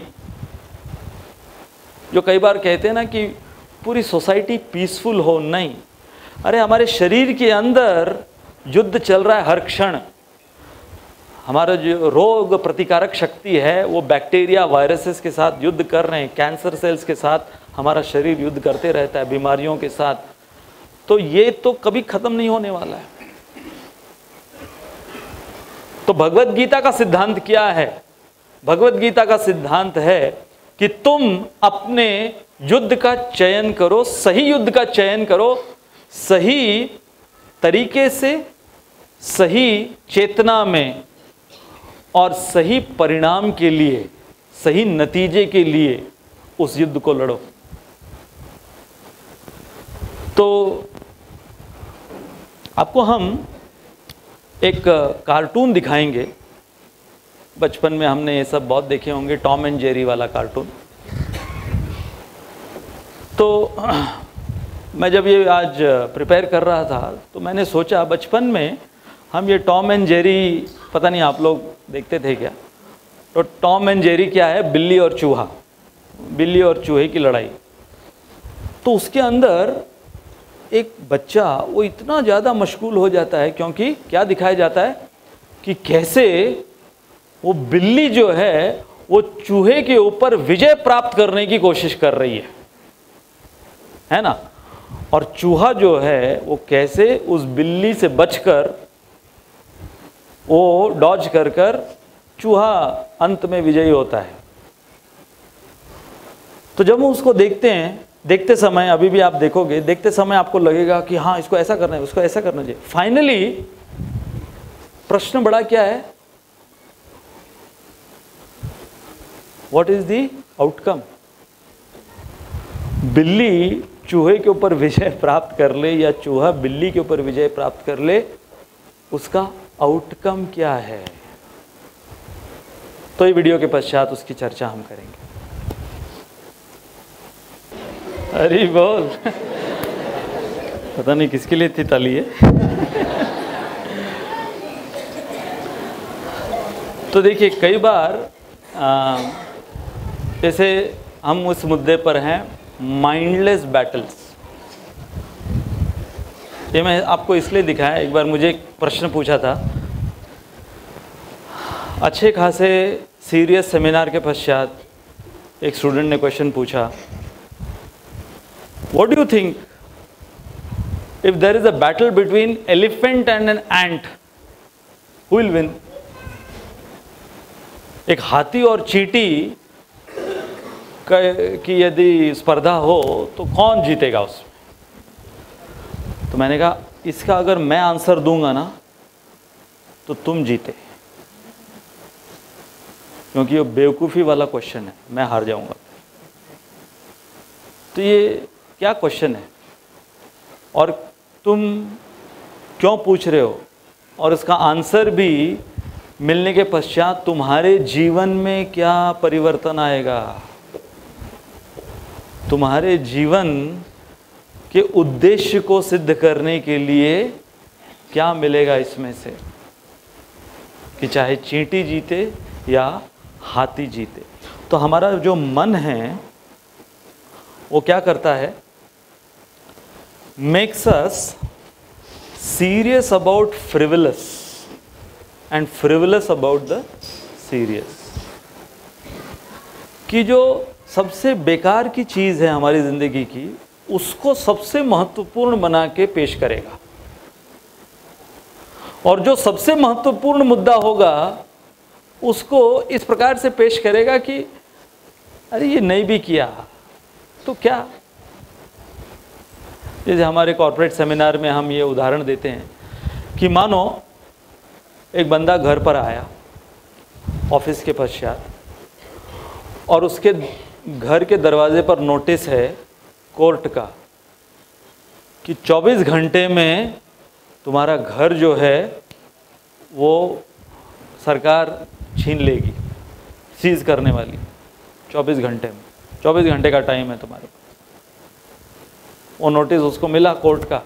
जो कई बार कहते हैं ना कि पूरी सोसाइटी पीसफुल हो, नहीं। अरे हमारे शरीर के अंदर युद्ध चल रहा है हर क्षण। हमारा जो रोग प्रतिकारक शक्ति है वो बैक्टीरिया, वायरसेस के साथ युद्ध कर रहे हैं, कैंसर सेल्स के साथ हमारा शरीर युद्ध करते रहता है, बीमारियों के साथ। तो ये तो कभी खत्म नहीं होने वाला है। तो भगवत गीता का सिद्धांत क्या है? भगवत गीता का सिद्धांत है कि तुम अपने युद्ध का चयन करो, सही युद्ध का चयन करो, सही तरीके से, सही चेतना में, और सही परिणाम के लिए, सही नतीजे के लिए उस युद्ध को लड़ो। तो आपको हम एक कार्टून दिखाएंगे। बचपन में हमने ये सब बहुत देखे होंगे, टॉम एंड जेरी वाला कार्टून। तो मैं जब ये आज प्रिपेयर कर रहा था तो मैंने सोचा बचपन में हम ये टॉम एंड जेरी, पता नहीं आप लोग देखते थे क्या। तो टॉम एंड जेरी क्या है? बिल्ली और चूहा, बिल्ली और चूहे की लड़ाई। तो उसके अंदर एक बच्चा वो इतना ज़्यादा मशगूल हो जाता है, क्योंकि क्या दिखाया जाता है कि कैसे वो बिल्ली जो है वो चूहे के ऊपर विजय प्राप्त करने की कोशिश कर रही है ना। और चूहा जो है वो कैसे उस बिल्ली से बचकर, वो डॉज कर कर चूहा अंत में विजयी होता है। तो जब हम उसको देखते हैं, देखते समय, अभी भी आप देखोगे, देखते समय आपको लगेगा कि हाँ इसको ऐसा करना है, उसको ऐसा करना चाहिए। फाइनली प्रश्न बड़ा क्या है? What is the outcome? बिल्ली चूहे के ऊपर विजय प्राप्त कर ले या चूहा बिल्ली के ऊपर विजय प्राप्त कर ले, उसका आउटकम क्या है? तो ये वीडियो के पश्चात उसकी चर्चा हम करेंगे। अरे बोल पता नहीं किसके लिए इतनी ताली है। तो देखिए कई बार जैसे हम उस मुद्दे पर हैं, माइंडलेस बैटल्स। ये मैं आपको इसलिए दिखाया, एक बार मुझे एक प्रश्न पूछा था अच्छे खासे सीरियस सेमिनार के पश्चात। एक स्टूडेंट ने क्वेश्चन पूछा, What do you think if there is a battle between elephant and an ant, who will win? एक हाथी और चींटी की यदि स्पर्धा हो तो कौन जीतेगा उसमें? तो मैंने कहा इसका अगर मैं आंसर दूंगा ना तो तुम जीते, क्योंकि ये बेवकूफ़ी वाला क्वेश्चन है, मैं हार जाऊंगा। तो ये क्या क्वेश्चन है और तुम क्यों पूछ रहे हो, और इसका आंसर भी मिलने के पश्चात तुम्हारे जीवन में क्या परिवर्तन आएगा, तुम्हारे जीवन के उद्देश्य को सिद्ध करने के लिए क्या मिलेगा इसमें से, कि चाहे चींटी जीते या हाथी जीते। तो हमारा जो मन है वो क्या करता है? makes us serious about frivolous and frivolous about the serious। कि जो सबसे बेकार की चीज़ है हमारी ज़िंदगी की, उसको सबसे महत्वपूर्ण बना के पेश करेगा, और जो सबसे महत्वपूर्ण मुद्दा होगा उसको इस प्रकार से पेश करेगा कि अरे ये नहीं भी किया तो क्या। जैसे हमारे कॉर्पोरेट सेमिनार में हम ये उदाहरण देते हैं कि मानो एक बंदा घर पर आया ऑफिस के पश्चात, और उसके घर के दरवाजे पर नोटिस है कोर्ट का कि 24 घंटे में तुम्हारा घर जो है वो सरकार छीन लेगी, सीज करने वाली। 24 घंटे में, 24 घंटे का टाइम है तुम्हारे पास। वो नोटिस उसको मिला कोर्ट का,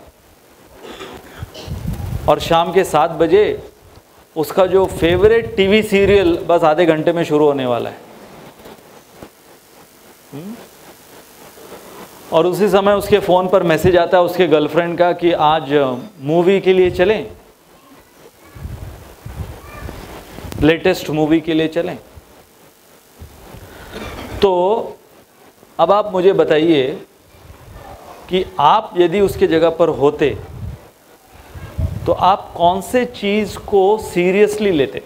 और शाम के 7 बजे उसका जो फेवरेट टीवी सीरियल बस आधे घंटे में शुरू होने वाला है। और उसी समय उसके फ़ोन पर मैसेज आता है उसके गर्लफ्रेंड का कि आज मूवी के लिए चलें, लेटेस्ट मूवी के लिए चलें। तो अब आप मुझे बताइए कि आप यदि उसके जगह पर होते तो आप कौन से चीज़ को सीरियसली लेते?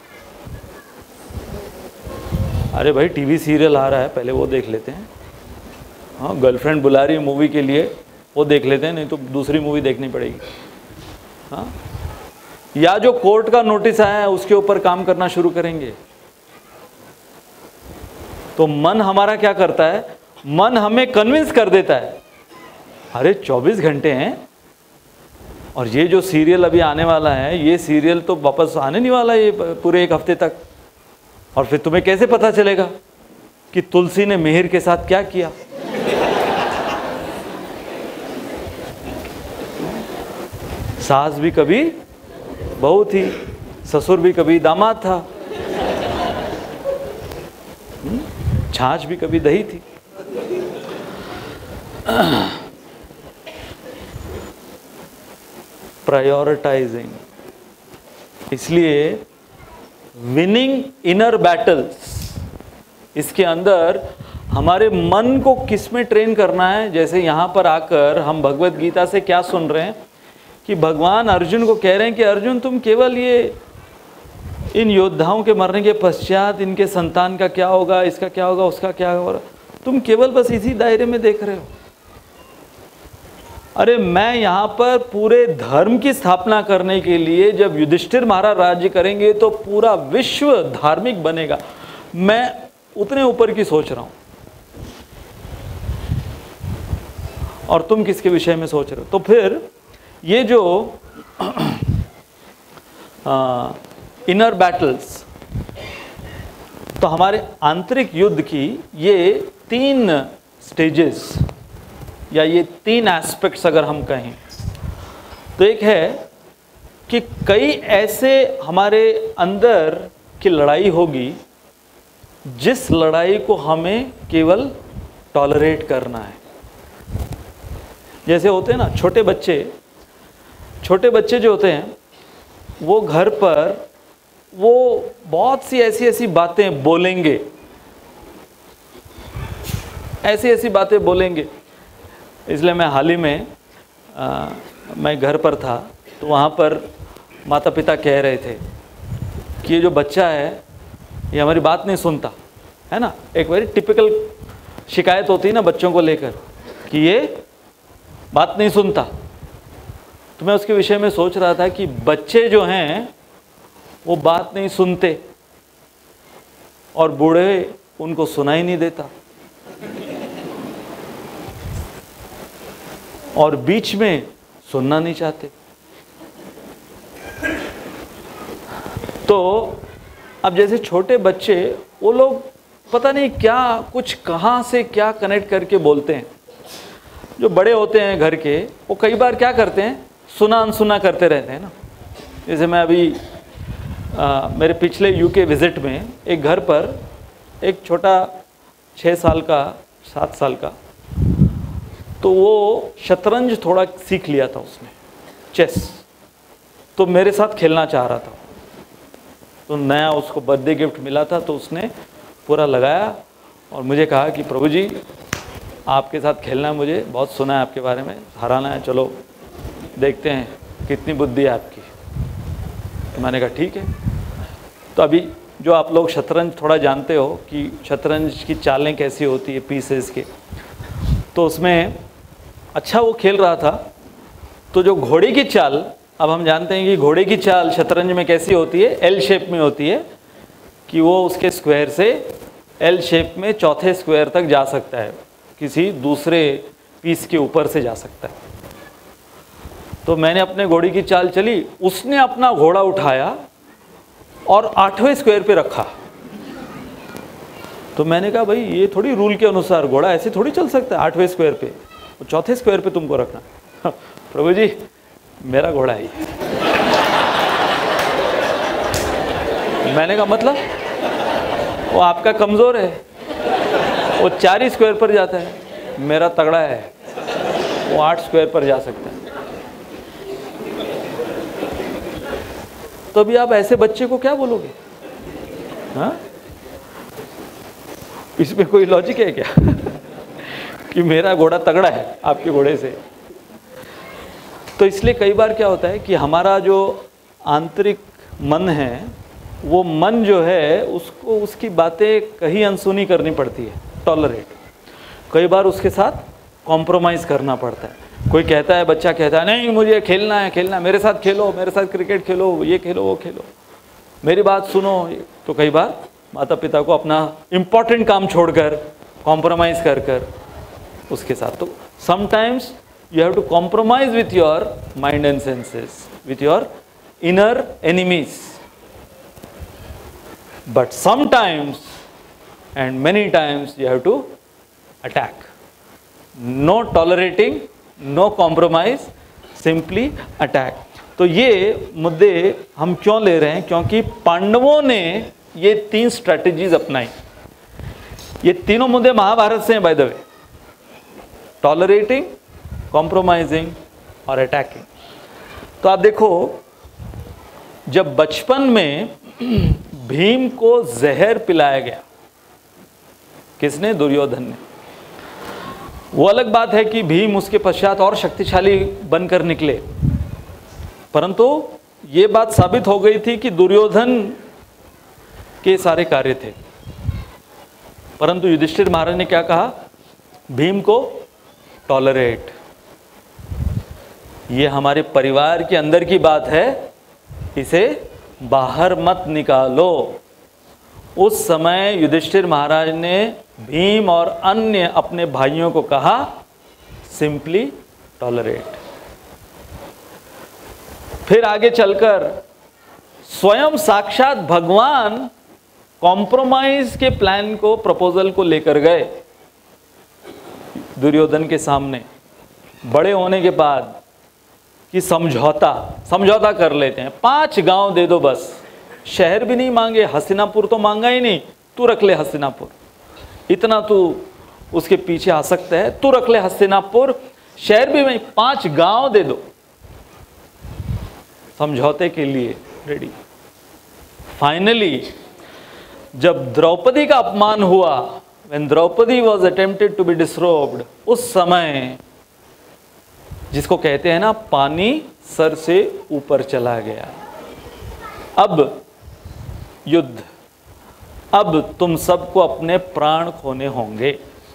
अरे भाई टीवी सीरियल आ रहा है, पहले वो देख लेते हैं। हाँ, गर्लफ्रेंड बुला रही है मूवी के लिए, वो देख लेते हैं, नहीं तो दूसरी मूवी देखनी पड़ेगी। हाँ, या जो कोर्ट का नोटिस आया है उसके ऊपर काम करना शुरू करेंगे। तो मन हमारा क्या करता है, मन हमें कन्विंस कर देता है, अरे 24 घंटे हैं और ये जो सीरियल अभी आने वाला है, ये सीरियल तो वापस आने नहीं वाला ये पूरे 1 हफ्ते तक। और फिर तुम्हें कैसे पता चलेगा कि तुलसी ने मिहिर के साथ क्या किया? सास भी कभी बहू थी, ससुर भी कभी दामाद था, छाछ भी कभी दही थी। प्रायोरिटाइजिंग, इसलिए विनिंग इनर बैटल्स, इसके अंदर हमारे मन को किस में ट्रेन करना है। जैसे यहाँ पर आकर हम भगवत गीता से क्या सुन रहे हैं कि भगवान अर्जुन को कह रहे हैं कि अर्जुन तुम केवल ये इन योद्धाओं के मरने के पश्चात इनके संतान का क्या होगा, इसका क्या होगा, उसका क्या होगा, तुम केवल बस इसी दायरे में देख रहे हो। अरे मैं यहाँ पर पूरे धर्म की स्थापना करने के लिए, जब युधिष्ठिर महाराज राज्य करेंगे तो पूरा विश्व धार्मिक बनेगा, मैं उतने ऊपर की सोच रहा हूँ। और तुम किसके विषय में सोच रहे हो? तो फिर ये जो इनर बैटल्स, तो हमारे आंतरिक युद्ध की ये 3 स्टेजेस या ये 3 एस्पेक्ट्स अगर हम कहें तो एक है कि कई ऐसे हमारे अंदर की लड़ाई होगी जिस लड़ाई को हमें केवल टॉलरेट करना है। जैसे होते हैं ना छोटे बच्चे जो होते हैं, वो घर पर वो बहुत सी ऐसी बातें बोलेंगे, ऐसी बातें बोलेंगे। इसलिए मैं हाल ही में मैं घर पर था तो वहाँ पर माता पिता कह रहे थे कि ये जो बच्चा है ये हमारी बात नहीं सुनता है ना। एक वेरी टिपिकल शिकायत होती है ना बच्चों को लेकर कि ये बात नहीं सुनता। तो मैं उसके विषय में सोच रहा था कि बच्चे जो हैं वो बात नहीं सुनते और बूढ़े उनको सुनाई नहीं देता, और बीच में सुनना नहीं चाहते। तो अब जैसे छोटे बच्चे, वो लोग पता नहीं क्या कुछ कहाँ से क्या कनेक्ट करके बोलते हैं। जो बड़े होते हैं घर के, वो कई बार क्या करते हैं, सुना अनसुना करते रहते हैं ना। जैसे मैं अभी मेरे पिछले यूके विज़िट में एक घर पर एक छोटा 6 साल का 7 साल का, तो वो शतरंज थोड़ा सीख लिया था उसने, चेस, तो मेरे साथ खेलना चाह रहा था। तो नया उसको बर्थडे गिफ्ट मिला था तो उसने पूरा लगाया और मुझे कहा कि प्रभु जी आपके साथ खेलना है, मुझे बहुत सुना है आपके बारे में, हराना है, चलो देखते हैं कितनी बुद्धि है आपकी। तो मैंने कहा ठीक है। तो अभी जो आप लोग शतरंज थोड़ा जानते हो कि शतरंज की चालें कैसी होती है पीसेस के, तो उसमें अच्छा वो खेल रहा था। तो जो घोड़े की चाल, अब हम जानते हैं कि घोड़े की चाल शतरंज में कैसी होती है, एल शेप में होती है कि वो उसके स्क्वायर से एल शेप में चौथे स्क्वायर तक जा सकता है, किसी दूसरे पीस के ऊपर से जा सकता है। तो मैंने अपने घोड़े की चाल चली, उसने अपना घोड़ा उठाया और 8वें स्क्वायर पे रखा। तो मैंने कहा भाई ये थोड़ी रूल के अनुसार घोड़ा ऐसे थोड़ी चल सकता है 8वें स्क्वायर पे, तो चौथे स्क्वायर पे तुमको रखना। प्रभु जी मेरा घोड़ा है। मैंने कहा मतलब वो आपका कमज़ोर है, वो 4 ही स्क्वायर पर जाता है, मेरा तगड़ा है, वो 8 स्क्वायर पर जा सकता है। तो अभी आप ऐसे बच्चे को क्या बोलोगे? हाँ, इसमें कोई लॉजिक है क्या कि मेरा घोड़ा तगड़ा है आपके घोड़े से? तो इसलिए कई बार क्या होता है कि हमारा जो आंतरिक मन है, वो मन जो है उसको उसकी बातें कहीं अनसुनी करनी पड़ती है, टॉलरेट, कई बार उसके साथ कॉम्प्रोमाइज़ करना पड़ता है। कोई कहता है, बच्चा कहता है नहीं मुझे खेलना है, खेलना है, मेरे साथ खेलो, मेरे साथ क्रिकेट खेलो, ये खेलो वो खेलो, मेरी बात सुनो। तो कई बार माता पिता को अपना इम्पोर्टेंट काम छोड़कर कॉम्प्रोमाइज़ कर कर उसके साथ, तो sometimes you have to compromise with your mind and senses, with your inner enemies. But sometimes and many times you have to attack. No tolerating, no compromise, simply attack. तो ये मुद्दे हम क्यों ले रहे हैं? क्योंकि पांडवों ने ये 3 स्ट्रैटेजीज अपनाई। ये तीनों मुद्दे महाभारत से हैं by the way, tolerating, compromising और अटैकिंग। तो आप देखो, जब बचपन में भीम को जहर पिलाया गया, किसने? दुर्योधन ने। वो अलग बात है कि भीम उसके पश्चात और शक्तिशाली बनकर निकले, परंतु ये बात साबित हो गई थी कि दुर्योधन के सारे कार्य थे। परंतु युधिष्ठिर महाराज ने क्या कहा? भीम को टॉलरेट। ये हमारे परिवार के अंदर की बात है, इसे बाहर मत निकालो। उस समय युधिष्ठिर महाराज ने भीम और अन्य अपने भाइयों को कहा सिंपली टॉलरेट। फिर आगे चलकर स्वयं साक्षात भगवान कॉम्प्रोमाइज के प्लान को, प्रपोजल को लेकर गए दुर्योधन के सामने, बड़े होने के बाद, कि समझौता कर लेते हैं, 5 गांव दे दो बस, शहर भी नहीं मांगे, हस्तिनापुर तो मांगा ही नहीं, तू रख ले हस्तिनापुर, इतना तू उसके पीछे आ सकता है, तू रख ले हस्तिनापुर, शहर भी नहीं, 5 गांव दे दो, समझौते के लिए रेडी। फाइनली जब द्रौपदी का अपमान हुआ, when Draupadi was attempted to be disrobed, उस समय जिसको कहते हैं ना, पानी सर से ऊपर चला गया। अब युद्ध, अब तुम सबको अपने प्राण खोने होंगे।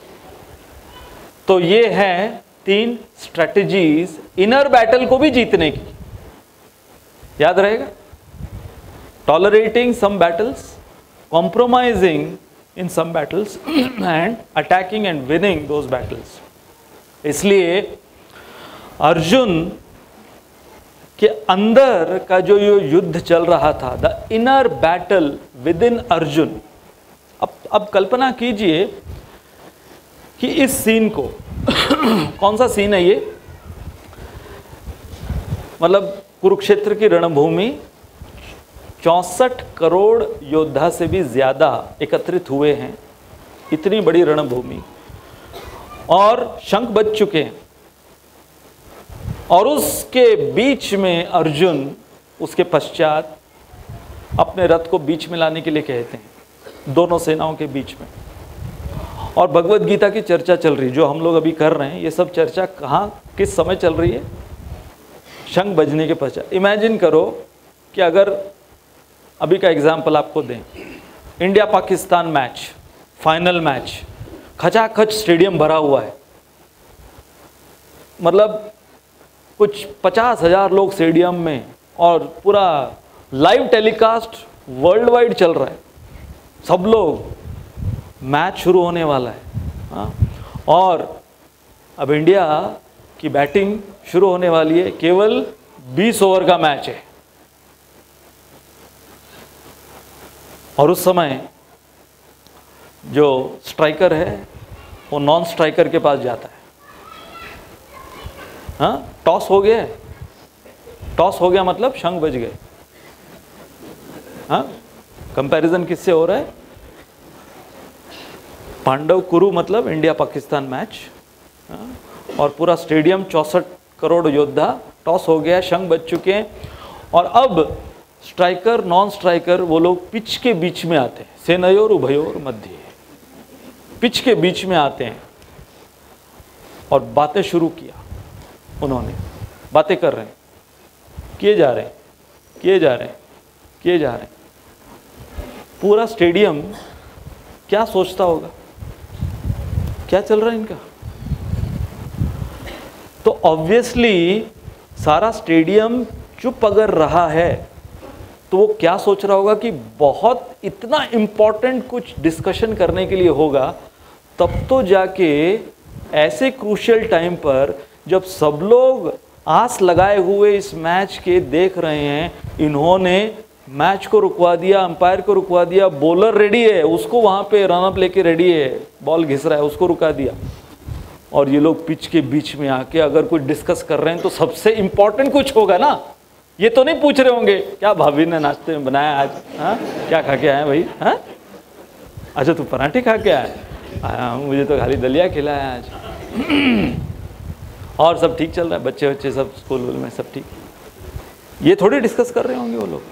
तो ये हैं 3 स्ट्रेटजीज इनर बैटल को भी जीतने की, याद रहेगा? Tolerating some battles, compromising in some battles and attacking and winning those battles. इसलिए अर्जुन के अंदर का जो ये युद्ध चल रहा था, the inner battle within Arjun. अब कल्पना कीजिए कि इस सीन को कौन सा सीन है ये? मतलब कुरुक्षेत्र की रणभूमि, 64 करोड़ योद्धा से भी ज्यादा एकत्रित हुए हैं, इतनी बड़ी रणभूमि, और शंख बज चुके हैं, और उसके बीच में अर्जुन उसके पश्चात अपने रथ को बीच में लाने के लिए कहते हैं, दोनों सेनाओं के बीच में। और भगवत गीता की चर्चा चल रही, जो हम लोग अभी कर रहे हैं, ये सब चर्चा कहाँ, किस समय चल रही है? शंख बजने के पश्चात। इमेजिन करो कि अगर अभी का एग्जाम्पल आपको दें, India Pakistan match, final match, खचाखच स्टेडियम भरा हुआ है, मतलब कुछ 50,000 लोग स्टेडियम में, और पूरा लाइव टेलीकास्ट वर्ल्ड वाइड चल रहा है, सब लोग, मैच शुरू होने वाला है। हाँ? और अब इंडिया की बैटिंग शुरू होने वाली है, केवल 20 ओवर का मैच है, और उस समय जो स्ट्राइकर है वो नॉन स्ट्राइकर के पास जाता है। हाँ, टॉस हो गया है, टॉस हो गया मतलब शंख बज गए। हाँ, कंपैरिजन किससे हो रहा है? पांडव कुरु मतलब इंडिया पाकिस्तान मैच। हाँ? और पूरा स्टेडियम 64 करोड़ योद्धा, टॉस हो गया, शंख बज चुके हैं, और अब स्ट्राइकर नॉन स्ट्राइकर वो लोग पिच के बीच में आते हैं, सेनयोर उभयोर मध्य, पिच के बीच में आते हैं और बातें शुरू किया। उन्होंने बातें कर रहे हैं, किए जा रहे हैं, किए जा रहे हैं, किए जा रहे हैं। पूरा स्टेडियम क्या सोचता होगा, क्या चल रहा है इनका? तो ऑब्वियसली सारा स्टेडियम चुप अगर रहा है तो वो क्या सोच रहा होगा कि बहुत इतना इम्पोर्टेंट कुछ डिस्कशन करने के लिए होगा, तब तो जाके ऐसे क्रूशियल टाइम पर जब सब लोग आस लगाए हुए इस मैच के देख रहे हैं, इन्होंने मैच को रुकवा दिया, अंपायर को रुकवा दिया, बॉलर रेडी है, उसको वहाँ पे रन अप लेके रेडी है, बॉल घिस रहा है, उसको रुका दिया, और ये लोग पिच के बीच में आके अगर कुछ डिस्कस कर रहे हैं तो सबसे इम्पोर्टेंट कुछ होगा ना। ये तो नहीं पूछ रहे होंगे क्या भाभी ने नाश्ते में बनाया आज, हाँ क्या खा के आए भाई, हाँ अच्छा तू पराठे खा के आया, मुझे तो खाली दलिया खिलाया आज। और सब ठीक चल रहा है, बच्चे बच्चे सब स्कूल में सब ठीक, ये थोड़ी डिस्कस कर रहे होंगे वो लोग।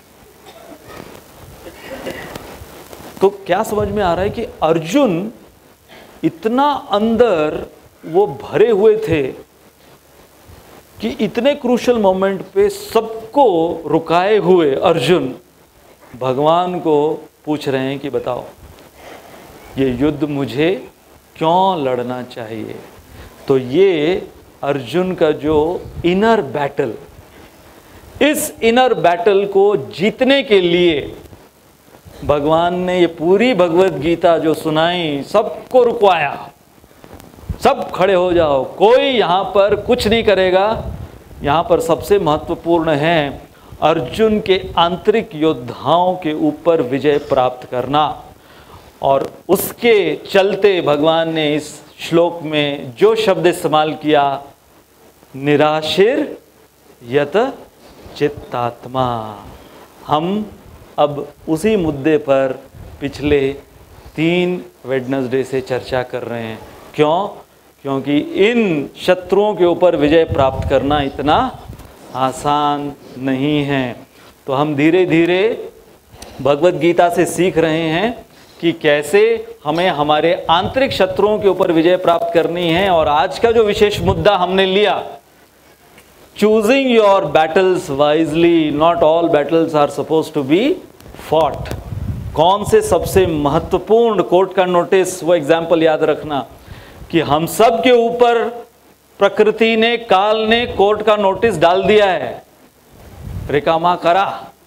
तो क्या समझ में आ रहा है कि अर्जुन इतना अंदर वो भरे हुए थे कि इतने क्रूशल मोमेंट पे सबको रुकाए हुए अर्जुन भगवान को पूछ रहे हैं कि बताओ ये युद्ध मुझे क्यों लड़ना चाहिए। तो ये अर्जुन का जो इनर बैटल, इस इनर बैटल को जीतने के लिए भगवान ने ये पूरी भगवत गीता जो सुनाई, सबको रुकवाया, सब खड़े हो जाओ, कोई यहाँ पर कुछ नहीं करेगा। यहाँ पर सबसे महत्वपूर्ण है अर्जुन के आंतरिक योद्धाओं के ऊपर विजय प्राप्त करना। और उसके चलते भगवान ने इस श्लोक में जो शब्द इस्तेमाल किया, निराशिर यत चित्तात्मा, हम अब उसी मुद्दे पर पिछले 3 वेडनेसडे से चर्चा कर रहे हैं। क्यों? क्योंकि इन शत्रुओं के ऊपर विजय प्राप्त करना इतना आसान नहीं है। तो हम धीरे धीरे भगवत गीता से सीख रहे हैं कि कैसे हमें हमारे आंतरिक शत्रुओं के ऊपर विजय प्राप्त करनी है। और आज का जो विशेष मुद्दा हमने लिया, choosing your battles wisely, not all battles are suppose to be fought. कौन से सबसे महत्वपूर्ण, कोर्ट का नोटिस, वो एग्जाम्पल याद रखना कि हम सब के ऊपर प्रकृति ने, काल ने कोर्ट का नोटिस डाल दिया है, रिकामा करा,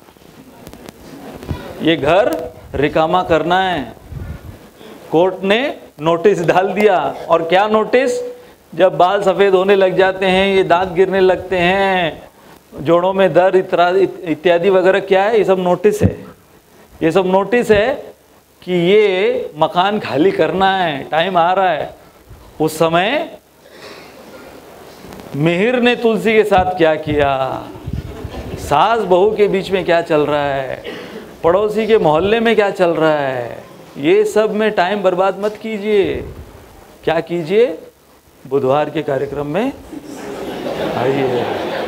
ये घर रिकामा करना है। कोर्ट ने नोटिस डाल दिया। और क्या नोटिस? जब बाल सफ़ेद होने लग जाते हैं, ये दांत गिरने लगते हैं, जोड़ों में दर्द इत्यादि वगैरह, क्या है? ये सब नोटिस है। ये सब नोटिस है कि ये मकान खाली करना है, टाइम आ रहा है। उस समय मिहिर ने तुलसी के साथ क्या किया, सास बहू के बीच में क्या चल रहा है, पड़ोसी के मोहल्ले में क्या चल रहा है, ये सब में टाइम बर्बाद मत कीजिए। क्या कीजिए? बुधवार के कार्यक्रम में आइए।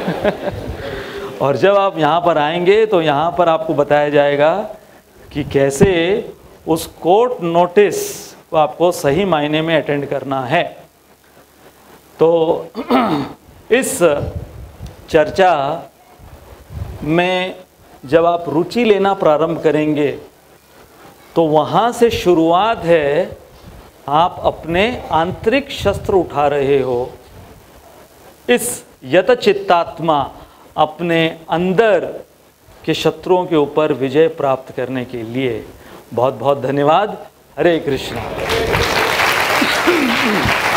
और जब आप यहाँ पर आएंगे तो यहाँ पर आपको बताया जाएगा कि कैसे उस कोर्ट नोटिस को आपको सही मायने में अटेंड करना है। तो इस चर्चा में जब आप रुचि लेना प्रारंभ करेंगे तो वहाँ से शुरुआत है, आप अपने आंतरिक शस्त्र उठा रहे हो, इस यत चित्तात्मा, अपने अंदर के शत्रुओं के ऊपर विजय प्राप्त करने के लिए। बहुत बहुत धन्यवाद। हरे कृष्णा।